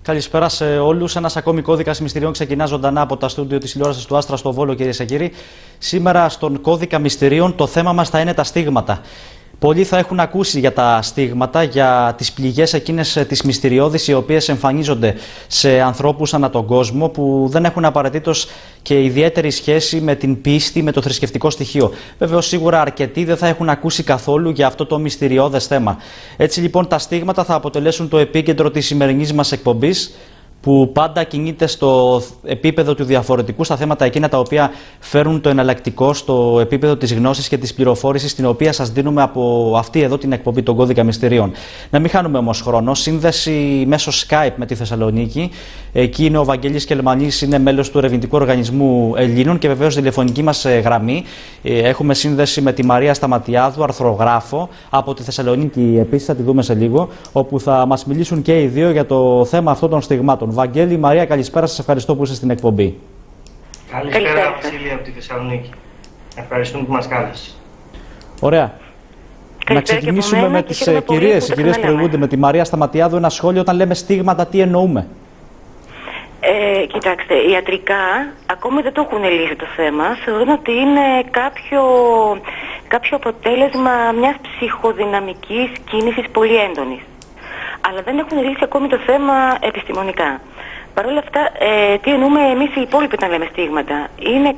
Καλησπέρα σε όλους. Ένας ακόμη κώδικας μυστηριών ξεκινά ζωντανά από τα στούντιο της τηλεόρασης του Άστρα στο Βόλο, κυρίες και κύριοι. Σήμερα στον κώδικα μυστηρίων το θέμα μας θα είναι τα στίγματα. Πολλοί θα έχουν ακούσει για τα στίγματα, για τις πληγές εκείνες τις μυστηριώδεις, οι οποίες εμφανίζονται σε ανθρώπους ανά τον κόσμο που δεν έχουν απαραίτητος και ιδιαίτερη σχέση με την πίστη, με το θρησκευτικό στοιχείο. Βέβαιως, σίγουρα αρκετοί δεν θα έχουν ακούσει καθόλου για αυτό το μυστηριώδες θέμα. Έτσι λοιπόν, τα στίγματα θα αποτελέσουν το επίκεντρο της σημερινής μας εκπομπής, που πάντα κινείται στο επίπεδο του διαφορετικού, στα θέματα εκείνα τα οποία φέρουν το εναλλακτικό στο επίπεδο της γνώσης και της πληροφόρησης, την οποία σας δίνουμε από αυτή εδώ την εκπομπή, τον Κώδικα Μυστηρίων. Να μην χάνουμε όμως χρόνο. Σύνδεση μέσω Skype με τη Θεσσαλονίκη. Εκεί είναι ο Βαγγέλης Κελμανής, είναι μέλος του Ερευνητικού Οργανισμού Ελλήνων, και βεβαίως τηλεφωνική μας γραμμή. Έχουμε σύνδεση με τη Μαρία Σταματιάδου, αρθρογράφο από τη Θεσσαλονίκη. Επίσης, θα τη δούμε σε λίγο, όπου θα μας μιλήσουν και οι δύο για το θέμα αυτών των στιγμάτων. Βαγγέλη, Μαρία, καλησπέρα. Σας ευχαριστώ που είστε στην εκπομπή. Καλησπέρα, Βασίλη, από τη Θεσσαλονίκη. Ευχαριστούμε που μας κάλεσε. Ωραία. Να ξεκινήσουμε με τις κυρίες. Οι κυρίες προηγούνται με τη Μαρία Σταματιάδου. Ένα σχόλιο: όταν λέμε στίγματα, τι εννοούμε? Κοιτάξτε, ιατρικά ακόμη δεν το έχουν λύσει το θέμα. Θεωρούν ότι είναι κάποιο αποτέλεσμα μιας ψυχοδυναμικής κίνησης πολύ έντονης. Αλλά δεν έχουν λύσει ακόμη το θέμα επιστημονικά. Παρ' όλα αυτά, τι εννοούμε εμείς οι υπόλοιποι όταν λέμε στίγματα? Είναι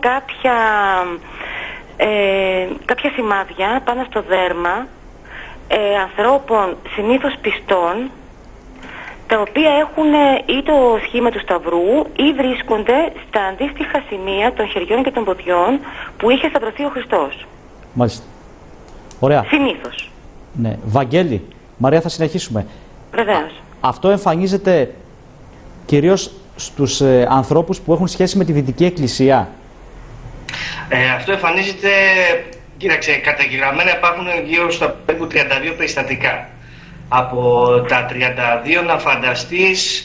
κάποια σημάδια πάνω στο δέρμα ανθρώπων συνήθως πιστών, τα οποία έχουν ή το σχήμα του σταυρού ή βρίσκονται στα αντίστοιχα σημεία των χεριών και των ποδιών που είχε σταυρωθεί ο Χριστός. Μάλιστα. Ωραία. Συνήθως. Ναι. Βαγγέλη, Μαρία, θα συνεχίσουμε. Βεβαίως. Αυτό εμφανίζεται κυρίως στους ανθρώπους που έχουν σχέση με τη Δυτική Εκκλησία. Αυτό εμφανίζεται, κοίταξε, καταγεγραμμένα υπάρχουν γύρω στα περίπου 32 περιστατικά. Από τα 32 να φανταστείς,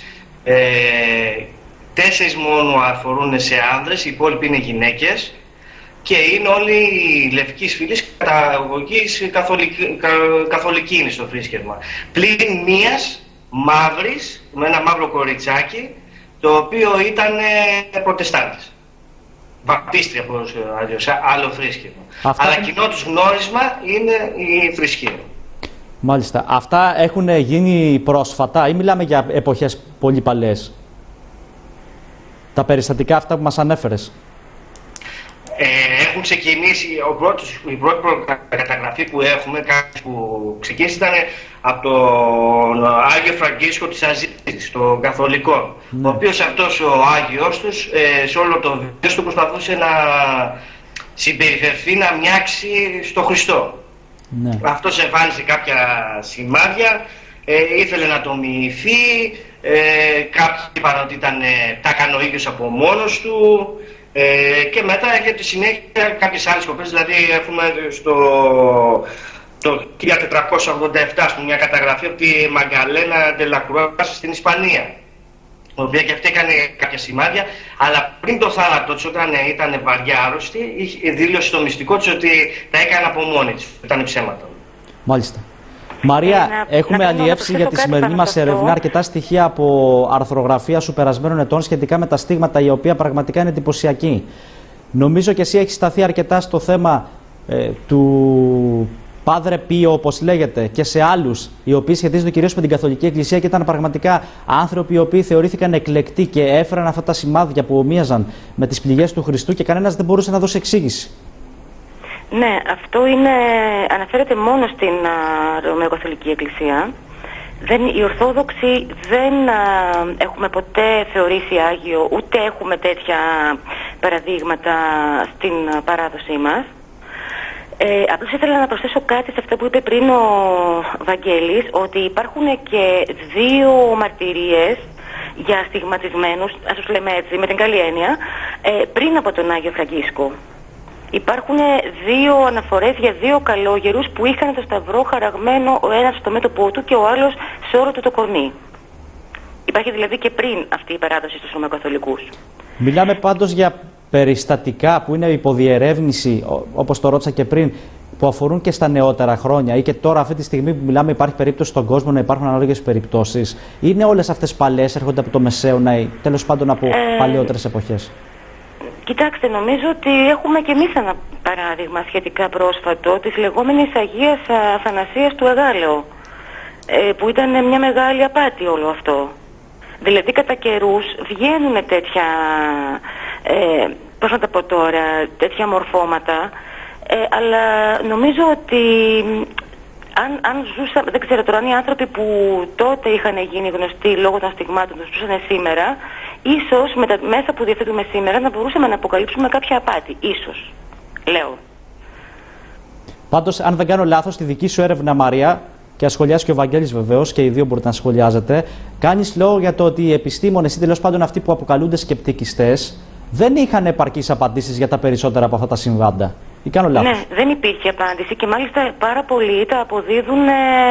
4 μόνο αφορούν σε άνδρες, οι υπόλοιποι είναι γυναίκες, και είναι όλοι οι λευκής φυλής καταγωγής καθολική είναι στο θρήσκευμα. Πλην μίας μαύρης, με ένα μαύρο κοριτσάκι, το οποίο ήταν προτεστάντης. Βαπτίστρια, όπως αλλιώς, άλλο θρήσκευμα. Αλλά κοινό τους γνώρισμα είναι η θρησκεία. Μάλιστα. Αυτά έχουν γίνει πρόσφατα ή μιλάμε για εποχές πολύ παλαιές? Τα περιστατικά αυτά που μας ανέφερες. Έχουν ξεκινήσει, η πρώτη καταγραφή που έχουμε, που ξεκίνησε, ήταν από τον Άγιο Φραγκίσκο της Αζίτης, των Καθολικών, ο οποίος αυτός ο Άγιος τους, σε όλο το βίος του προσπαθούσε να συμπεριφερθεί, να μοιάξει στο Χριστό. Ναι. Αυτός εμφάνισε κάποια σημάδια, ήθελε να το μοιηθεί, κάποιοι είπαν ότι τα έκανε ο ίδιος από μόνος του, και μετά έρχεται συνέχεια κάποιες άλλες κοπές. Δηλαδή έχουμε το 1487 μια καταγραφή από τη Μαγκαλένα Ντελακρουά στην Ισπανία, η οποία και αυτή έκανε κάποια σημάδια, αλλά πριν το θάνατό της, όταν ήταν βαριά άρρωστη, δήλωσε το μυστικό της ότι τα έκανε από μόνη της. Ήταν ψέματα. Μάλιστα. Μαρία, έχουμε αλλιεύσει για τη σημερινή μας έρευνα αρκετά στοιχεία από αρθρογραφία σου περασμένων ετών σχετικά με τα στίγματα, η οποία πραγματικά είναι εντυπωσιακή. Νομίζω και εσύ έχεις σταθεί αρκετά στο θέμα του Πάδρε Πίο, όπως λέγεται, και σε άλλους, οι οποίοι σχετίζονται κυρίως με την Καθολική Εκκλησία και ήταν πραγματικά άνθρωποι οι οποίοι θεωρήθηκαν εκλεκτοί και έφεραν αυτά τα σημάδια που ομοίαζαν με τις πληγές του Χριστού και κανένας δεν μπορούσε να δώσει εξήγηση. Ναι, αυτό αναφέρεται μόνο στην Ρωμαιοκαθολική Εκκλησία. Οι Ορθόδοξοι δεν έχουμε ποτέ θεωρήσει Άγιο, ούτε έχουμε τέτοια παραδείγματα στην παράδοσή μας. Απλώς ήθελα να προσθέσω κάτι σε αυτό που είπε πριν ο Βαγγέλης, ότι υπάρχουν και 2 μαρτυρίες για στιγματισμένους, ας τους λέμε έτσι, με την καλή έννοια, πριν από τον Άγιο Φραγκίσκο. Υπάρχουν 2 αναφορές για 2 καλόγερους που είχαν το σταυρό χαραγμένο, ο ένας στο μέτωπό του και ο άλλος σε όλο του το κορμί. Υπάρχει δηλαδή και πριν αυτή η παράδοση στους Ρωμαιοκαθολικούς. Μιλάμε πάντως για περιστατικά που είναι υποδιερεύνηση, όπως το ρώτησα και πριν. που αφορούν και στα νεότερα χρόνια ή και τώρα, αυτή τη στιγμή που μιλάμε, υπάρχει περίπτωση στον κόσμο να υπάρχουν ανάλογες περιπτώσεις? Είναι όλες αυτές παλαιές, έρχονται από το Μεσαίωνα ή τέλος πάντων από παλαιότερες εποχές? Κοιτάξτε, νομίζω ότι έχουμε και εμείς ένα παράδειγμα σχετικά πρόσφατο της λεγόμενης Αγίας Αθανασίας του Εγάλεο, που ήταν μια μεγάλη απάτη όλο αυτό. Δηλαδή κατά καιρούς βγαίνουν τέτοια, πώς να τα πω τώρα, τέτοια μορφώματα, αλλά νομίζω ότι αν ζούσαμε, δεν ξέρω τώρα, αν οι άνθρωποι που τότε είχαν γίνει γνωστοί λόγω των στιγμάτων τους ζούσαν σήμερα, ίσως με τα μέσα που διαθέτουμε σήμερα να μπορούσαμε να αποκαλύψουμε κάποια απάτη. Ίσως, λέω. Πάντως, αν δεν κάνω λάθος, στη δική σου έρευνα, Μαρία, και ασχολιάζει και ο Βαγγέλης βεβαίως, και οι δύο μπορείτε να σχολιάζετε, κάνεις λόγο για το ότι οι επιστήμονες ή τέλος πάντων αυτοί που αποκαλούνται σκεπτικιστές δεν είχαν επαρκείς απαντήσεις για τα περισσότερα από αυτά τα συμβάντα. Ή κάνω λάθος? Ναι, δεν υπήρχε απάντηση και μάλιστα πάρα πολλοί τα αποδίδουν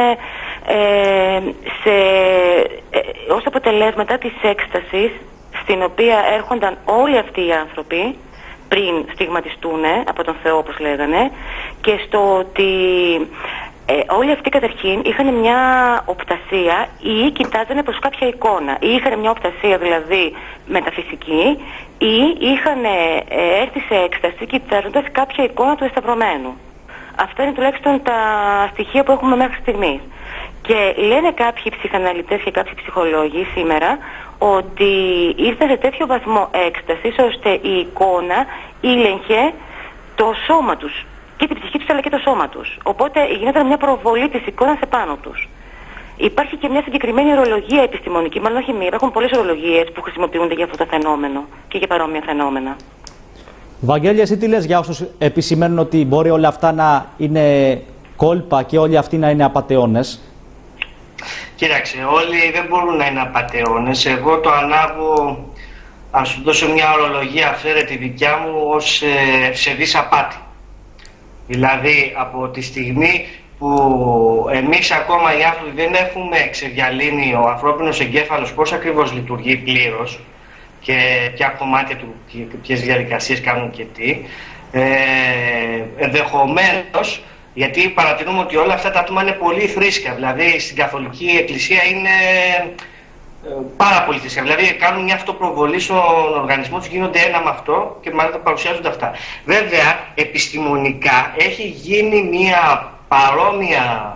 ως αποτελέσματα της έκστασης στην οποία έρχονταν όλοι αυτοί οι άνθρωποι πριν στιγματιστούν από τον Θεό, όπως λέγανε, και στο ότι όλοι αυτοί καταρχήν είχαν μια οπτασία ή κοιτάζανε προς κάποια εικόνα, ή είχαν μια οπτασία δηλαδή μεταφυσική, ή είχαν έρθει σε έκσταση κοιτάζοντας κάποια εικόνα του εσταυρωμένου. Αυτά είναι τουλάχιστον τα στοιχεία που έχουμε μέχρι στιγμής. Και λένε κάποιοι ψυχαναλυτές και κάποιοι ψυχολόγοι σήμερα ότι ήρθε σε τέτοιο βαθμό έκστασης ώστε η εικόνα ήλεγχε το σώμα τους, και την ψυχή τους αλλά και το σώμα τους. Οπότε γινόταν μια προβολή της εικόνας επάνω τους. Υπάρχει και μια συγκεκριμένη ορολογία επιστημονική, μάλλον όχι μία, υπάρχουν πολλές ορολογίες που χρησιμοποιούνται για αυτό το φαινόμενο και για παρόμοια φαινόμενα. Βαγγέλη, εσύ τι λες για όσους επισημαίνουν ότι μπορεί όλα αυτά να είναι κόλπα και όλοι αυτοί να είναι απατεώνες? Κοίταξε, όλοι δεν μπορούν να είναι απατεώνες. Εγώ το ανάγω, ας σου δώσω μια ορολογία αυθαίρετη δικιά μου, ως ευσεβής απάτη. Δηλαδή, από τη στιγμή που εμείς ακόμα οι άνθρωποι δεν έχουμε ξεδιαλύνει ο ανθρώπινος εγκέφαλος πώς ακριβώς λειτουργεί πλήρως και ποια κομμάτια του, ποιες διαδικασίες κάνουν και τι, ενδεχομένως, γιατί παρατηρούμε ότι όλα αυτά τα άτομα είναι πολύ θρήσια, δηλαδή στην Καθολική Εκκλησία είναι πάρα πολύ θρήσια, δηλαδή κάνουν μια αυτοπροβολή στον οργανισμό τους, γίνονται ένα με αυτό και μάλιστα παρουσιάζονται αυτά. Βέβαια, επιστημονικά έχει γίνει μια παρόμοια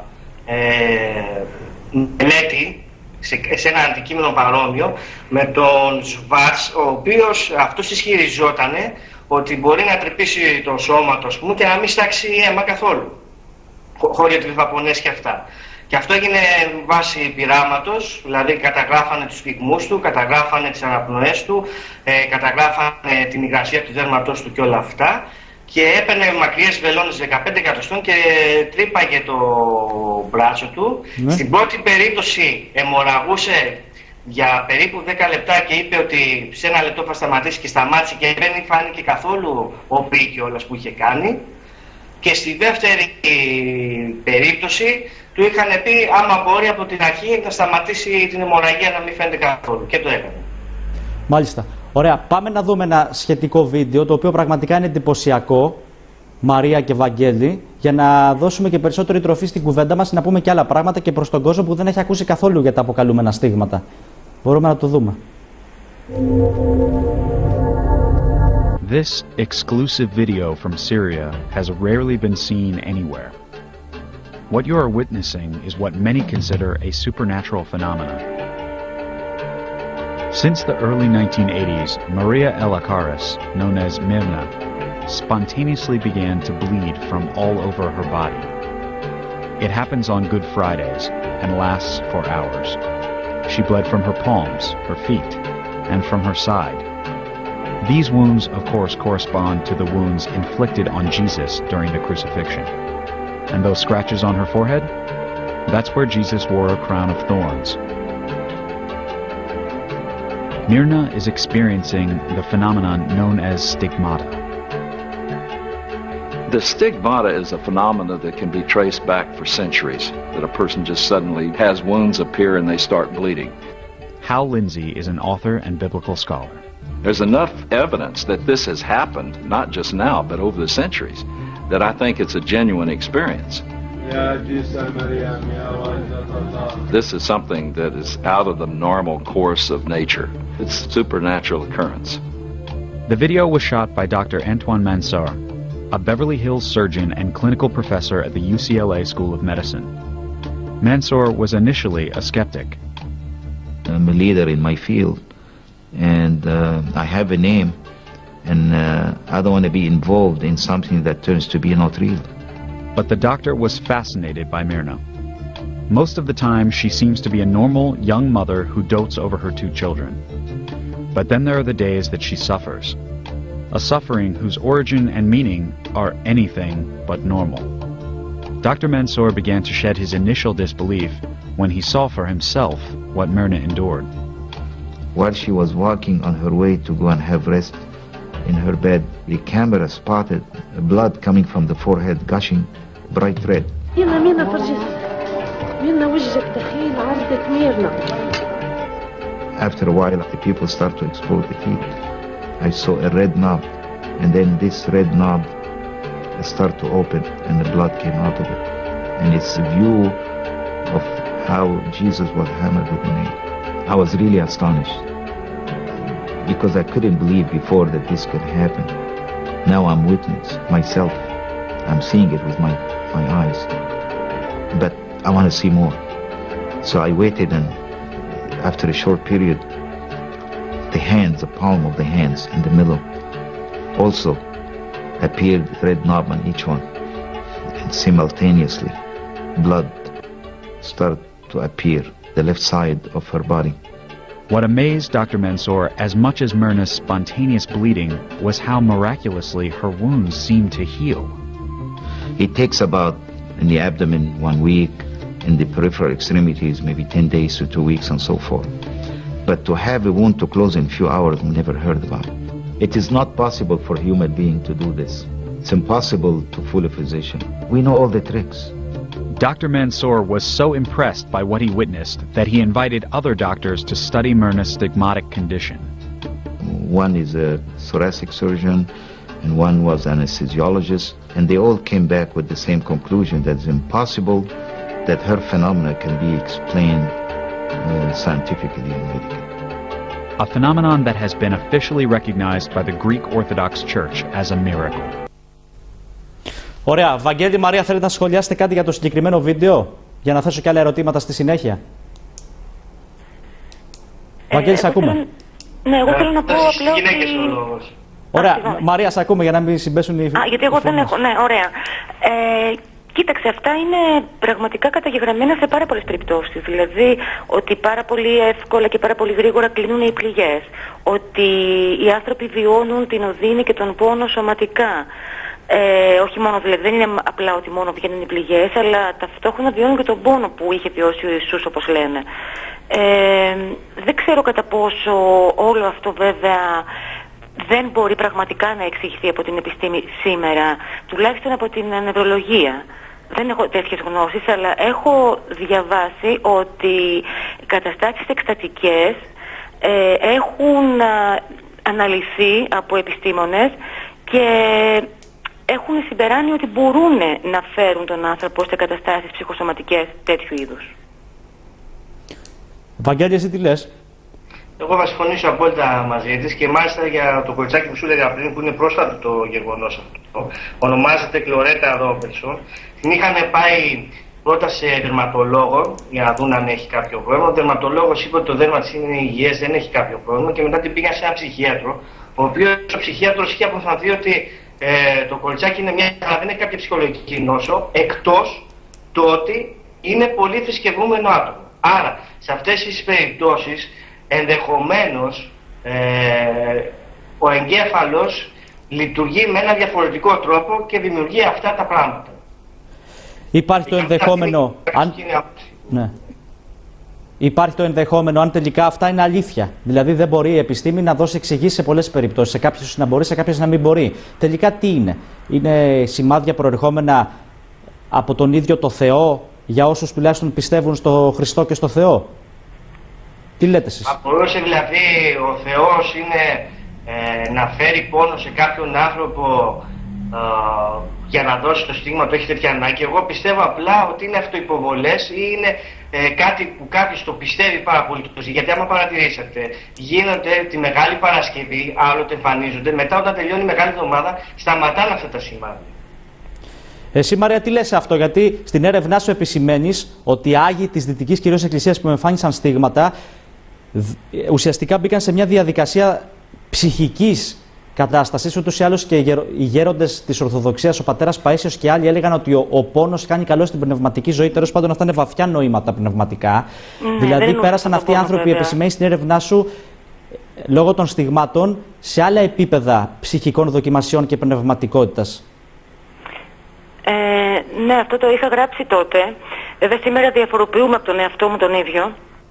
μελέτη, σε ένα αντικείμενο παρόμοιο, με τον Σβάρτς, ο οποίος αυτός ισχυριζόταν ότι μπορεί να τρυπήσει το σώμα του, ας πούμε, και να μην στάξει αίμα καθόλου, χωρίς βαπονές και αυτά. Και αυτό έγινε βάσει πειράματος, δηλαδή καταγράφανε τους πυγμούς του, καταγράφανε τις αναπνοές του, καταγράφανε την υγρασία του δέρματός του και όλα αυτά, και έπαιρνε μακριές βελόνες 15 εκατοστών και τρύπαγε το μπράτσο του. Ναι. Στην πρώτη περίπτωση αιμορραγούσε για περίπου 10 λεπτά και είπε ότι σε ένα λεπτό θα σταματήσει, και σταμάτησε και δεν φάνηκε καθόλου ο πίκιος που είχε κάνει. Και στη δεύτερη περίπτωση του είχαν πει άμα μπορεί από την αρχή να σταματήσει την αιμορραγία να μην φαίνεται καθόλου, και το έκανε. Μάλιστα. Ωραία. Πάμε να δούμε ένα σχετικό βίντεο, το οποίο πραγματικά είναι εντυπωσιακό, Μαρία και Βαγγέλη, για να δώσουμε και περισσότερη τροφή στην κουβέντα μας, να πούμε και άλλα πράγματα και προς τον κόσμο που δεν έχει ακούσει καθόλου για τα αποκαλούμενα στίγματα. Μπορούμε να το δούμε. This exclusive video from Syria has rarely been seen anywhere. What you are witnessing is what many consider a supernatural phenomenon. Since the early 1980s, Maria Elakaris, known as Mirna, spontaneously began to bleed from all over her body. It happens on Good Fridays and lasts for hours. She bled from her palms, her feet, and from her side. These wounds, of course, correspond to the wounds inflicted on Jesus during the crucifixion. And those scratches on her forehead? That's where Jesus wore a crown of thorns. Mirna is experiencing the phenomenon known as stigmata. The stigmata is a phenomenon that can be traced back for centuries, that a person just suddenly has wounds appear and they start bleeding. Hal Lindsey is an author and biblical scholar. There's enough evidence that this has happened, not just now, but over the centuries, that I think it's a genuine experience. This is something that is out of the normal course of nature. It's a supernatural occurrence. The video was shot by Dr. Antoine Mansour, a Beverly Hills surgeon and clinical professor at the UCLA School of Medicine. Mansour was initially a skeptic. I'm a leader in my field, and I have a name, and I don't want to be involved in something that turns to be not real. But the doctor was fascinated by Myrna. Most of the time, she seems to be a normal young mother who dotes over her 2 children. But then there are the days that she suffers, a suffering whose origin and meaning are anything but normal. Dr. Mansour began to shed his initial disbelief when he saw for himself what Myrna endured. While she was walking on her way to go and have rest in her bed, the camera spotted blood coming from the forehead, gushing bright red. After a while, the people start to explore the feet. I saw a red knob, and then this red knob start to open, and the blood came out of it. And it's a view of how Jesus was hammered with a nail. I was really astonished, because I couldn't believe before that this could happen. Now I'm witness myself. I'm seeing it with my eyes. But I want to see more. So I waited, and after a short period, the hands, the palm of the hands in the middle, also appeared red knob on each one. And simultaneously, blood started to appear the left side of her body. What amazed Dr. Mansour as much as Myrna's spontaneous bleeding was how miraculously her wounds seemed to heal. It takes about, in the abdomen, 1 week, in the peripheral extremities, maybe 10 days to 2 weeks and so forth. But to have a wound to close in a few hours, we never heard about it. It is not possible for a human being to do this. It's impossible to fool a physician. We know all the tricks. Dr. Mansour was so impressed by what he witnessed that he invited other doctors to study Myrna's stigmatic condition. One is a thoracic surgeon, and one was an anesthesiologist, and they all came back with the same conclusion, that it's impossible that her phenomena can be explained scientifically and medically. A phenomenon that has been officially recognized by the Greek Orthodox Church as a miracle. Ωραία. Βαγγέλη, Μαρία, θέλετε να σχολιάσετε κάτι για το συγκεκριμένο βίντεο, για να θέσω και άλλα ερωτήματα στη συνέχεια? Βαγγέλη, σε ακούμε. Ναι, εγώ θέλω να πω απλώς ότι... Ωραία, Μαρία, σε ακούμε για να μην συμπέσουν οι... γιατί εγώ δεν έχω... Ναι, ωραία. Κοίταξε, αυτά είναι πραγματικά καταγεγραμμένα σε πάρα πολλές περιπτώσεις. Δηλαδή, ότι πάρα πολύ εύκολα και πάρα πολύ γρήγορα κλείνουν οι πληγές. Ότι οι άνθρωποι βιώνουν την οδύνη και τον πόνο σωματικά. Όχι μόνο, δηλαδή δεν είναι απλά ότι μόνο βγαίνουν οι πληγές, αλλά ταυτόχρονα βιώνουν και τον πόνο που είχε βιώσει ο Ιησούς, όπως λένε. Δεν ξέρω κατά πόσο όλο αυτό βέβαια δεν μπορεί πραγματικά να εξηγηθεί από την επιστήμη σήμερα, τουλάχιστον από την νευρολογία. Δεν έχω τέτοιες γνώσεις, αλλά έχω διαβάσει ότι οι καταστάσεις εκστατικές έχουν αναλυθεί από επιστήμονες και έχουν συμπεράνει ότι μπορούν να φέρουν τον άνθρωπο σε καταστάσεις ψυχοσωματικές τέτοιου είδους. Βαγγέλη, εσύ τι λες? Εγώ θα συμφωνήσω απόλυτα μαζί της και μάλιστα για το κοριτσάκι που σου έλεγα πριν, που είναι πρόσφατο το γεγονός αυτό. Ονομάζεται Κλωρέτα Ρόμπερτσον. Την είχαν πάει πρώτα σε δερματολόγο για να δουν αν έχει κάποιο πρόβλημα. Ο δερματολόγος είπε ότι το δέρμα της είναι υγιές, δεν έχει κάποιο πρόβλημα, και μετά την πήγαν σε έναν ψυχίατρο, ο οποίος ο ψυχίατρος είχε αποφανθεί ότι το κοριτσάκι είναι δεν έχει κάποια ψυχολογική νόσο, εκτός το ότι είναι πολύ θρησκευούμενο άτομο. Άρα, σε αυτές τις περιπτώσεις, ενδεχομένως ο εγκέφαλος λειτουργεί με ένα διαφορετικό τρόπο και δημιουργεί αυτά τα πράγματα. Υπάρχει το ενδεχόμενο, ναι. Υπάρχει το ενδεχόμενο αν τελικά αυτά είναι αλήθεια. Δηλαδή δεν μπορεί η επιστήμη να δώσει εξηγήσεις σε πολλές περιπτώσεις. Σε κάποιες να μπορεί, σε κάποιες να μην μπορεί. Τελικά τι είναι? Είναι σημάδια προερχόμενα από τον ίδιο το Θεό, για όσους τουλάχιστον πιστεύουν στο Χριστό και στο Θεό? Τι λέτε εσείς? Απορούσε δηλαδή ο Θεός είναι να φέρει πόνο σε κάποιον άνθρωπο για να δώσει το στίγμα του έχει τέτοια ανάγκη. Εγώ πιστεύω απλά ότι είναι αυτοϋποβολές ή είναι κάτι που κάποιος το πιστεύει πάρα πολύ. Γιατί άμα παρατηρήσετε, γίνονται τη Μεγάλη Παρασκευή, άλλοτε εμφανίζονται, μετά όταν τελειώνει η Μεγάλη Εβδομάδα σταματάνε αυτά τα σημάδια. Εσύ, Μαρία, τι λες αυτό, γιατί στην έρευνά σου επισημαίνεις ότι οι Άγιοι της Δυτικής κυρίως Εκκλησίας που εμφάνισαν στίγματα ουσιαστικά μπήκαν σε μια διαδικασία ψυχικής κατάστασης. Ούτως ή άλλως και οι γέροντες της Ορθοδοξίας, ο πατέρας Παΐσιος και άλλοι, έλεγαν ότι ο πόνος κάνει καλό στην πνευματική ζωή. Τέλος πάντων, αυτά είναι βαθιά νοήματα πνευματικά. Δηλαδή, πέρασαν αυτοί οι άνθρωποι, επισημαίνει στην έρευνά σου, λόγω των στιγμάτων, σε άλλα επίπεδα ψυχικών δοκιμασιών και πνευματικότητας. Ναι, αυτό το είχα γράψει τότε. Βέβαια, σήμερα διαφοροποιούμε από τον εαυτό μου τον ίδιο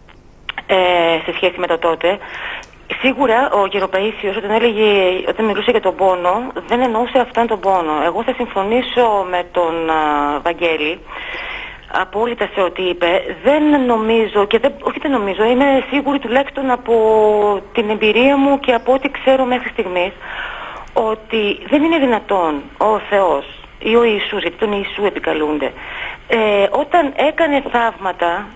σε σχέση με το τότε. Σίγουρα ο Γεροπαΐσιος όταν μιλούσε για τον πόνο, δεν εννοούσε αυτόν τον πόνο. Εγώ θα συμφωνήσω με τον Βαγγέλη απόλυτα σε ό,τι είπε. Δεν νομίζω, όχι δεν νομίζω, είμαι σίγουρη τουλάχιστον από την εμπειρία μου και από ό,τι ξέρω μέχρι στιγμής, ότι δεν είναι δυνατόν ο Θεός ή ο Ιησούς, γιατί τον Ιησού επικαλούνται, όταν έκανε θαύματα,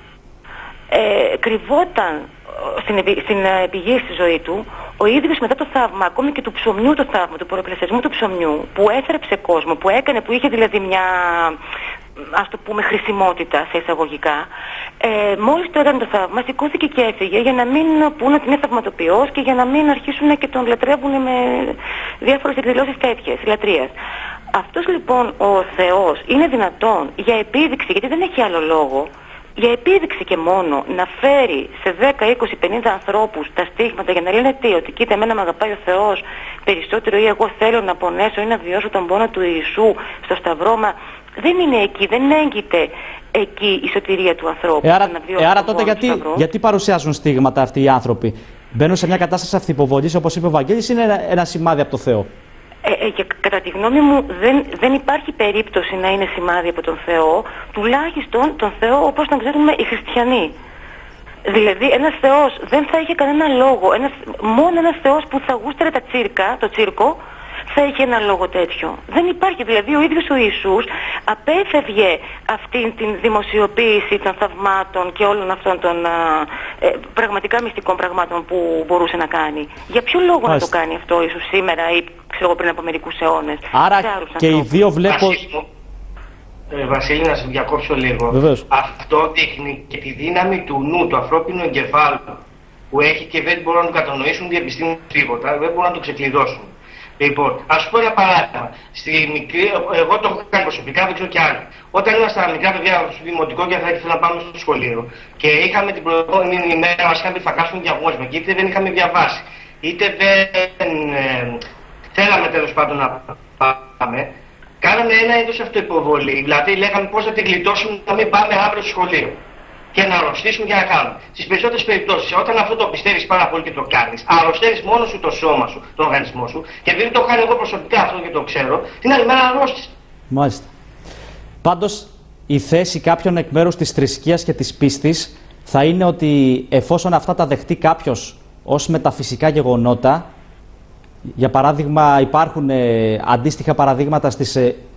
κρυβόταν στην πηγή στη ζωή του, ο ίδιος μετά το θαύμα, ακόμη και του ψωμιού το θαύμα, του προεπλασιασμού του ψωμιού, που έθρεψε κόσμο, που είχε δηλαδή μια, ας το πούμε, χρησιμότητα σε εισαγωγικά, μόλις το έκανε το θαύμα, σηκώθηκε και έφυγε για να μην πούνε ότι είναι θαυματοποιός και για να μην αρχίσουν και τον λατρεύουν με διάφορες εκδηλώσεις τέτοιες λατρείας. Αυτός λοιπόν ο Θεός είναι δυνατόν για επίδειξη, γιατί δεν έχει άλλο λόγο, για επίδειξη και μόνο να φέρει σε 10, 20, 50 ανθρώπους τα στίγματα για να λένε τι, ότι κοίτα εμένα με αγαπάει ο Θεός περισσότερο ή εγώ θέλω να πονέσω ή να βιώσω τον πόνο του Ιησού στο Σταυρό, μα δεν είναι εκεί, δεν έγκυται εκεί η σωτηρία του ανθρώπου. Άρα τότε γιατί παρουσιάζουν στίγματα αυτοί οι άνθρωποι? Μπαίνουν σε μια κατάσταση αυτυποβολής, όπως είπε ο Βαγγέλης, είναι ένα σημάδι από το Θεό? Και κατά τη γνώμη μου δεν υπάρχει περίπτωση να είναι σημάδι από τον Θεό, τουλάχιστον τον Θεό όπως τον ξέρουμε οι χριστιανοί. Δηλαδή ένας Θεός δεν θα είχε κανένα λόγο, μόνο ένας Θεός που θα γούσταρε το τσίρκο θα είχε ένα λόγο τέτοιο. Δεν υπάρχει, δηλαδή ο ίδιος ο Ιησούς απέφευγε αυτήν την δημοσιοποίηση των θαυμάτων και όλων αυτών των πραγματικά μυστικών πραγμάτων που μπορούσε να κάνει. Για ποιο λόγο να το κάνει αυτό ο Ιησούς σήμερα ή ξέρω πριν από μερικούς αιώνες? Άρα και οι δύο βλέπω... Βασίλη, να σε διακόψω λίγο. Βεβαίως. Αυτό δείχνει και τη δύναμη του νου, του ανθρώπινου εγκεφάλου που έχει και δεν μπορούν να το κατανοήσουν οι επιστήμονες τίποτα, δεν μπορούν να το ξεκλειδώσουν. Λοιπόν, ας πω ένα παράδειγμα. Εγώ το έχω κάνει προσωπικά, δεν ξέρω κι άλλοι. Όταν ήμασταν μικρά παιδιά στο δημοτικό και θα ήθελα να πάμε στο σχολείο και είχαμε την προηγούμενη ημέρα μας είχαν πει θα κάνουμε διαγωνισμό και είτε δεν είχαμε διαβάσει, είτε δεν θέλαμε τέλος πάντων να πάμε, κάναμε ένα είδος αυτοϋποβολή. Δηλαδή λέγαμε πώς θα την γλιτώσουμε να μην πάμε αύριο στο σχολείο. Και να αρρωστήσουμε και να κάνουμε. Στις περισσότερες περιπτώσεις, όταν αυτό το πιστεύεις πάρα πολύ και το κάνεις, αρρωσταίνεις μόνο σου το σώμα σου, τον οργανισμό σου, και επειδή το κάνω εγώ προσωπικά αυτό και το ξέρω, την άλλη μέρα αρρώστησε. Μάλιστα. Πάντως, η θέση κάποιων εκ μέρους της θρησκείας και της πίστης θα είναι ότι εφόσον αυτά τα δεχτεί κάποιος ως μεταφυσικά γεγονότα, για παράδειγμα, υπάρχουν αντίστοιχα παραδείγματα στις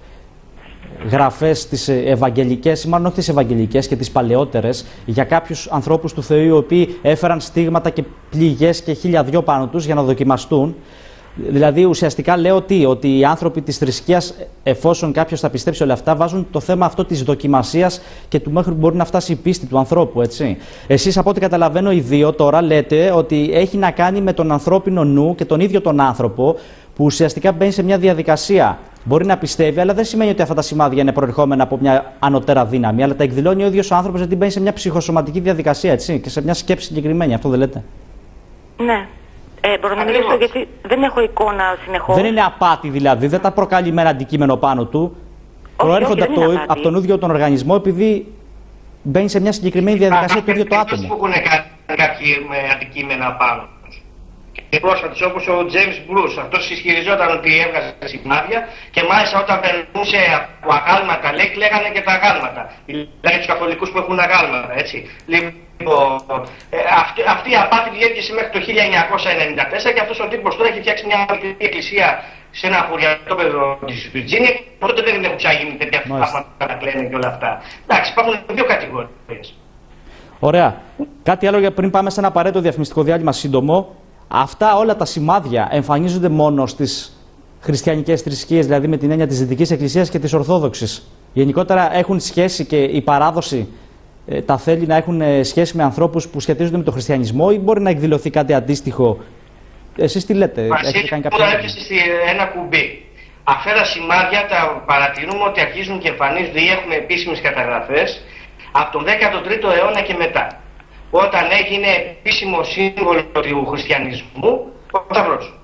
γραφές τις ευαγγελικές, ή μάλλον όχι τις ευαγγελικές και τις παλαιότερες, για κάποιους ανθρώπους του Θεού οι οποίοι έφεραν στίγματα και πληγές και 1002 πάνω τους για να δοκιμαστούν. Δηλαδή ουσιαστικά λέω ότι οι άνθρωποι της θρησκείας, εφόσον κάποιος θα πιστέψει όλα αυτά, βάζουν το θέμα αυτό της δοκιμασίας και του μέχρι που μπορεί να φτάσει η πίστη του ανθρώπου, έτσι. Εσείς από ό,τι καταλαβαίνω οι δύο τώρα λέτε ότι έχει να κάνει με τον ανθρώπινο νου και τον ίδιο τον άνθρωπο, που ουσιαστικά μπαίνει σε μια διαδικασία. Μπορεί να πιστεύει, αλλά δεν σημαίνει ότι αυτά τα σημάδια είναι προερχόμενα από μια ανωτέρα δύναμη, αλλά τα εκδηλώνει ο ίδιος ο άνθρωπος, γιατί μπαίνει σε μια ψυχοσωματική διαδικασία, έτσι, και σε μια σκέψη συγκεκριμένη. Αυτό δεν λέτε? Ναι. Μπορώ να μιλήσω γιατί δεν έχω εικόνα συνεχώς. Δεν είναι απάτη δηλαδή, δεν τα προκαλεί με ένα αντικείμενο πάνω του. Προέρχονται από τον ίδιο τον οργανισμό, επειδή μπαίνει σε μια συγκεκριμένη διαδικασία του ίδιου το άτομο. Που έχουν κάνει κάποιοι με αντικείμενα πάνω. πρόσφατες, όπως ο James Bruce. Αυτός ισχυριζόταν ότι έβγαζε σημάδια και μάλιστα όταν περνούσε από αγάλματα, λέγανε και τα αγάλματα. Δηλαδή τους καθολικούς που έχουν αγάλματα, έτσι. Λοιπόν, αυτή η απάτη διέρχεσε μέχρι το 1994 και αυτός ο τύπος τώρα έχει φτιάξει μια εκκλησία σε ένα χωριατόπεδο της Βιρτζίνια και τότε δεν έχουν ξαναγίνει τέτοια πράγματα να κλαίνε και όλα αυτά. Εντάξει, υπάρχουν δύο κατηγορίες. Ωραία. Κάτι άλλο πριν πάμε σε ένα απαραίτητο διαφημιστικό διάλειμμα σύντομο. Αυτά όλα τα σημάδια εμφανίζονται μόνο στις χριστιανικές θρησκείες, δηλαδή με την έννοια της Δυτικής Εκκλησίας και της Ορθόδοξης. Γενικότερα έχουν σχέση και η παράδοση τα θέλει να έχουν σχέση με ανθρώπους που σχετίζονται με τον χριστιανισμό ή μπορεί να εκδηλωθεί κάτι αντίστοιχο? Εσείς τι λέτε? Έχετε κάνει κάποια έρχεστε ένα κουμπί. Αυτά τα σημάδια τα παρατηρούμε ότι αρχίζουν και εμφανίζονται ή έχουμε επίσημες καταγραφές από τον 13ο αιώνα και μετά. Όταν έγινε επίσημο σύμβολο του χριστιανισμού, ο Σταυρός.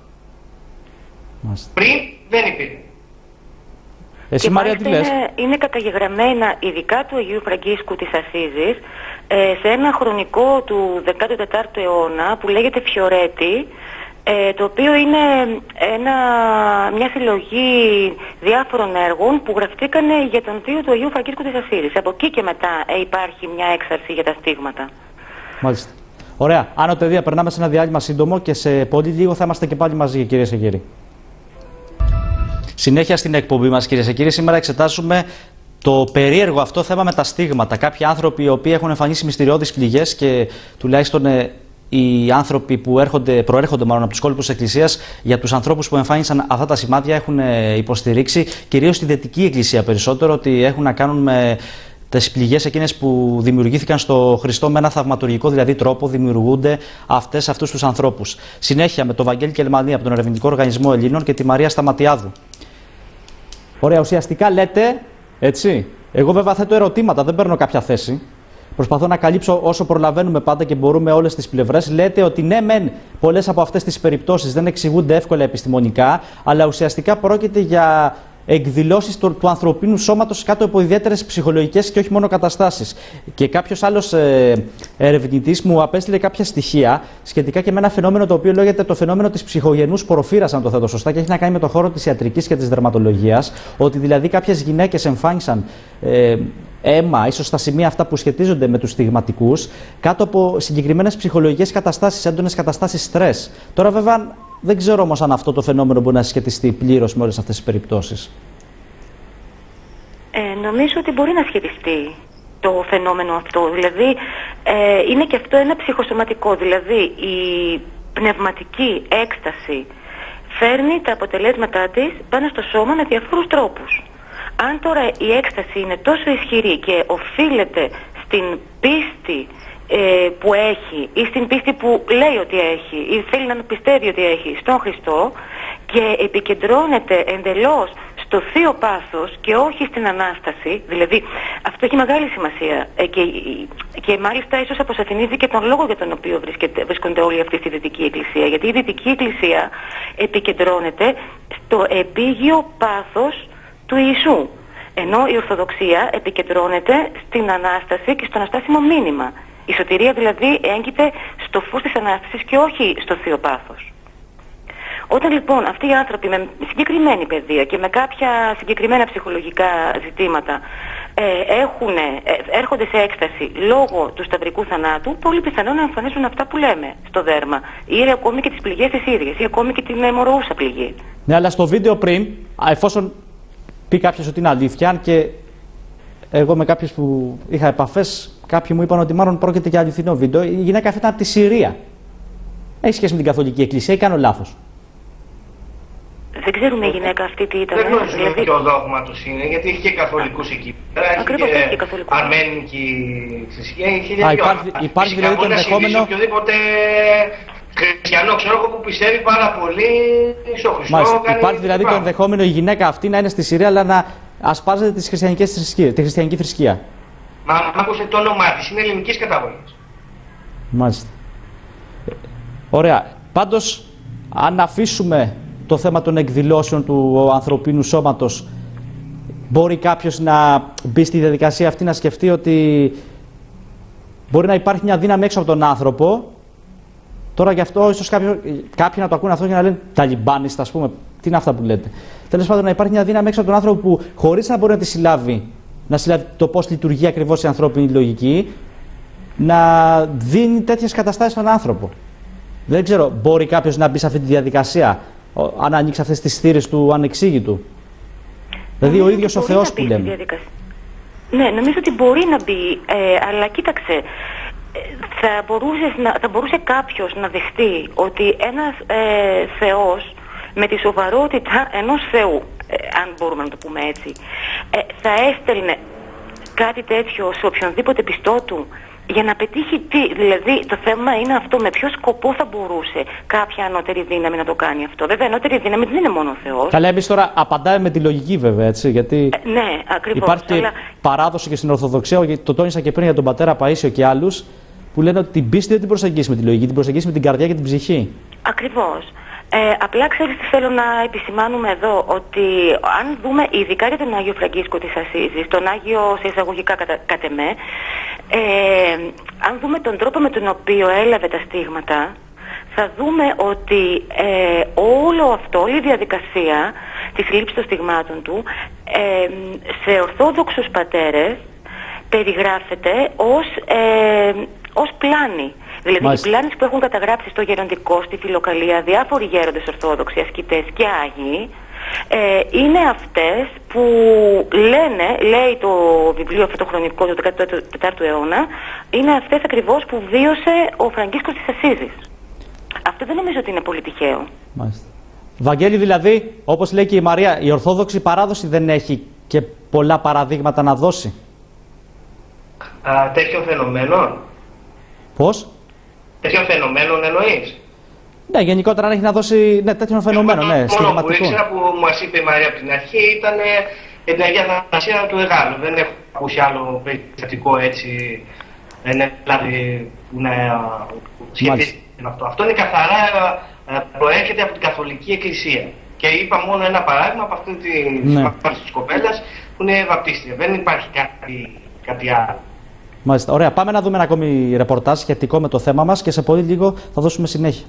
Πριν δεν υπήρχε. Εσύ, Μαρία, τι λες? Είναι καταγεγραμμένα ειδικά του Αγίου Φραγκίσκου της Ασσίζης σε ένα χρονικό του 14ου αιώνα που λέγεται Φιωρέτη, το οποίο είναι μια συλλογή διάφορων έργων που γραφτήκανε για τον θείο του Αγίου Φραγκίσκου της Ασσίζης. Από εκεί και μετά υπάρχει μια έξαρση για τα στίγματα. Μάλιστα. Ωραία. Άνω Τεδία, περνάμε σε ένα διάλειμμα σύντομο και σε πολύ λίγο θα είμαστε και πάλι μαζί, κυρίες και κύριοι. Συνέχεια στην εκπομπή μας, κυρίες και κύριοι. Σήμερα εξετάζουμε το περίεργο αυτό θέμα με τα στίγματα. Κάποιοι άνθρωποι οι οποίοι έχουν εμφανίσει μυστηριώδεις πληγές και τουλάχιστον οι άνθρωποι που προέρχονται μάλλον από τους κόλπους της Εκκλησίας, για τους ανθρώπους που εμφάνισαν αυτά τα σημάδια έχουν υποστηρίξει, κυρίως στη Δυτική Εκκλησία περισσότερο, ότι έχουν να κάνουν με τις πληγές εκείνες που δημιουργήθηκαν στο Χριστό με ένα θαυματουργικό δηλαδή τρόπο, δημιουργούνται αυτούς τους ανθρώπους. Συνέχεια με τον Βαγγέλη Κελμανή από τον Ερευνητικό Οργανισμό Ελλήνων και τη Μαρία Σταματιάδου. Ωραία, ουσιαστικά λέτε, έτσι, εγώ βέβαια θέτω ερωτήματα, δεν παίρνω κάποια θέση. Προσπαθώ να καλύψω όσο προλαβαίνουμε πάντα και μπορούμε όλες τις πλευρές. Λέτε ότι ναι, μεν πολλές από αυτές τις περιπτώσεις δεν εξηγούνται εύκολα επιστημονικά, αλλά ουσιαστικά πρόκειται για εκδηλώσεις του ανθρωπίνου σώματος κάτω από ιδιαίτερες ψυχολογικές και όχι μόνο καταστάσεις. Και κάποιος άλλος ερευνητής μου απέστειλε κάποια στοιχεία σχετικά και με ένα φαινόμενο το οποίο λέγεται το φαινόμενο της ψυχογενούς πορφύρας, αν το θέτω σωστά, και έχει να κάνει με το χώρο της ιατρικής και της δερματολογίας. Ότι δηλαδή κάποιες γυναίκες εμφάνισαν αίμα, ίσως στα σημεία αυτά που σχετίζονται με τους στιγματικούς, κάτω από συγκεκριμένες ψυχολογικές καταστάσεις, έντονες καταστάσεις στρες. Τώρα, βέβαια, δεν ξέρω όμως αν αυτό το φαινόμενο μπορεί να σχετιστεί πλήρως με όλες αυτές τις περιπτώσεις. Νομίζω ότι μπορεί να σχετιστεί το φαινόμενο αυτό. Δηλαδή, είναι και αυτό ένα ψυχοσωματικό. Δηλαδή, η πνευματική έκσταση φέρνει τα αποτελέσματά της πάνω στο σώμα με διαφόρους τρόπους. Αν τώρα η έκσταση είναι τόσο ισχυρή και οφείλεται στην πίστη που έχει ή στην πίστη που λέει ότι έχει ή θέλει να πιστεύει ότι έχει στον Χριστό και επικεντρώνεται εντελώς στο θείο πάθος και όχι στην Ανάσταση, δηλαδή αυτό έχει μεγάλη σημασία και μάλιστα ίσως αποσαφηνίζει και τον λόγο για τον οποίο βρίσκονται όλοι αυτοί στη Δυτική Εκκλησία, γιατί η Δυτική Εκκλησία επικεντρώνεται στο επίγειο πάθος του Ιησού, ενώ η Ορθοδοξία επικεντρώνεται στην Ανάσταση και στο αναστάσιμο μήνυμα. Η σωτηρία δηλαδή έγκυται στο φως της Ανάστασης και όχι στο θείο πάθος. Όταν λοιπόν αυτοί οι άνθρωποι με συγκεκριμένη παιδεία και με κάποια συγκεκριμένα ψυχολογικά ζητήματα έρχονται σε έκσταση λόγω του σταυρικού θανάτου, πολύ πιθανόν να εμφανίζουν αυτά που λέμε στο δέρμα ή ακόμη και τις πληγές τις ίδιες ή ακόμη και την αιμορροούσα πληγή. Ναι, αλλά στο βίντεο πριν, εφόσον πει κάποιος ότι είναι αλήθεια, αν και εγώ με κάποιους που είχα επαφές, κάποιοι μου είπαν ότι μάλλον πρόκειται για αληθινό βίντεο, η γυναίκα αυτή ήταν από τη Συρία. Έχει σχέση με την Καθολική Εκκλησία ή κάνω λάθος? Δεν ξέρουμε η γυναίκα αυτή τι ήταν. Δεν γνωρίζουμε ποιο δόγμα τους είναι, γιατί έχει και καθολικούς εκεί. Ακριβώς, έχει και καθολικούς. Αρμένικη θρησκεία. Υπάρχει δηλαδή το ενδεχόμενο. Οποιοδήποτε χριστιανό ξέρω εγώ που πιστεύει πάρα πολύ στο Χριστό. Υπάρχει δηλαδή το ενδεχόμενο η γυναίκα αυτή να είναι στη Συρία, αλλά να ασπάζεται τη χριστιανική θρησκεία. Μα άκουσε το όνομά της, είναι ελληνικής καταγωγής. Μάλιστα. Ωραία. Πάντως, αν αφήσουμε το θέμα των εκδηλώσεων του ανθρωπίνου σώματος, μπορεί κάποιος να μπει στη διαδικασία αυτή να σκεφτεί ότι μπορεί να υπάρχει μια δύναμη έξω από τον άνθρωπο. Τώρα γι' αυτό ίσως κάποιοι να το ακούνε αυτό για να λένε Ταλιμπάνιστα, ας πούμε. Τι είναι αυτά που λέτε. Τέλος πάντων, να υπάρχει μια δύναμη έξω από τον άνθρωπο που χωρίς να μπορεί να τη συλλάβει, να συλλάβει το πώς λειτουργεί ακριβώς η ανθρώπινη λογική, να δίνει τέτοιες καταστάσεις στον άνθρωπο. Δεν ξέρω, μπορεί κάποιος να μπει σε αυτή τη διαδικασία, αν ανοίξει αυτές τις θύρες του ανεξήγητου. Δηλαδή ο ίδιος ο Θεός που λέμε. Ναι, νομίζω ότι μπορεί να μπει, αλλά κοίταξε, θα μπορούσε κάποιος να δεχτεί ότι ένας Θεός με τη σοβαρότητα ενός Θεού, αν μπορούμε να το πούμε έτσι, θα έστελνε κάτι τέτοιο σε οποιονδήποτε πιστό του για να πετύχει τι. Δηλαδή το θέμα είναι αυτό, με ποιο σκοπό θα μπορούσε κάποια ανώτερη δύναμη να το κάνει αυτό. Βέβαια, ανώτερη δύναμη δεν είναι μόνο ο Θεός. Καλά, εμείς τώρα απαντάμε με τη λογική βέβαια, έτσι, γιατί ναι, ακριβώς, υπάρχει και παράδοση και στην Ορθοδοξία, γιατί το τόνισα και πριν για τον πατέρα Παΐσιο και άλλους, που λένε ότι την πίστη δεν την προσεγγίσει με τη λογική, την προσεγγίσει με την καρδιά και την ψυχή. Ακριβώς. Απλά ξέρεις τι θέλω να επισημάνουμε εδώ, ότι αν δούμε ειδικά για τον Άγιο Φραγκίσκο της Ασσίζης, τον Άγιο σε εισαγωγικά κατ' εμέ, αν δούμε τον τρόπο με τον οποίο έλαβε τα στίγματα, θα δούμε ότι όλο αυτό, όλη η διαδικασία της λήψης των στιγμάτων του, σε ορθόδοξους πατέρες περιγράφεται ως πλάνη. Δηλαδή οι πλάνες που έχουν καταγράψει στο γεροντικό, στη Φιλοκαλία, διάφοροι γέροντες Ορθόδοξοι, ασκητές και Άγιοι, είναι αυτές που λέει το βιβλίο αυτό το χρονικό του 14ου αιώνα, είναι αυτές ακριβώς που βίωσε ο Φραγκίσκος της Ασσίζης. Αυτό δεν νομίζω ότι είναι πολύ τυχαίο. Μάλιστα. Βαγγέλη, δηλαδή, όπως λέει και η Μαρία, η Ορθόδοξη παράδοση δεν έχει και πολλά παραδείγματα να δώσει. Τέτοιων φαινομένων. Πώς? Τέτοιων φαινομένων εννοείς? Ναι, γενικότερα αν έχει να δώσει τέτοιων φαινομένων, ναι, στιγματικό. Μόνο που ήξερα που μας είπε η Μαρία από την αρχή ήταν για την Αγία Θανασία του Εγάλου. Δεν έχω ακούσει άλλο περιστατικό έτσι, δηλαδή να σχετίζεται με αυτό. Αυτό είναι καθαρά, προέρχεται από την Καθολική Εκκλησία. Και είπα μόνο ένα παράδειγμα από αυτή τη συμπάθηση της κοπέλας που είναι βαπτίστρια. Δεν υπάρχει κάτι άλλο. Μάλιστα. Ωραία. Πάμε να δούμε ένα ακόμη ρεπορτάζ σχετικό με το θέμα μας και σε πολύ λίγο θα δώσουμε συνέχεια.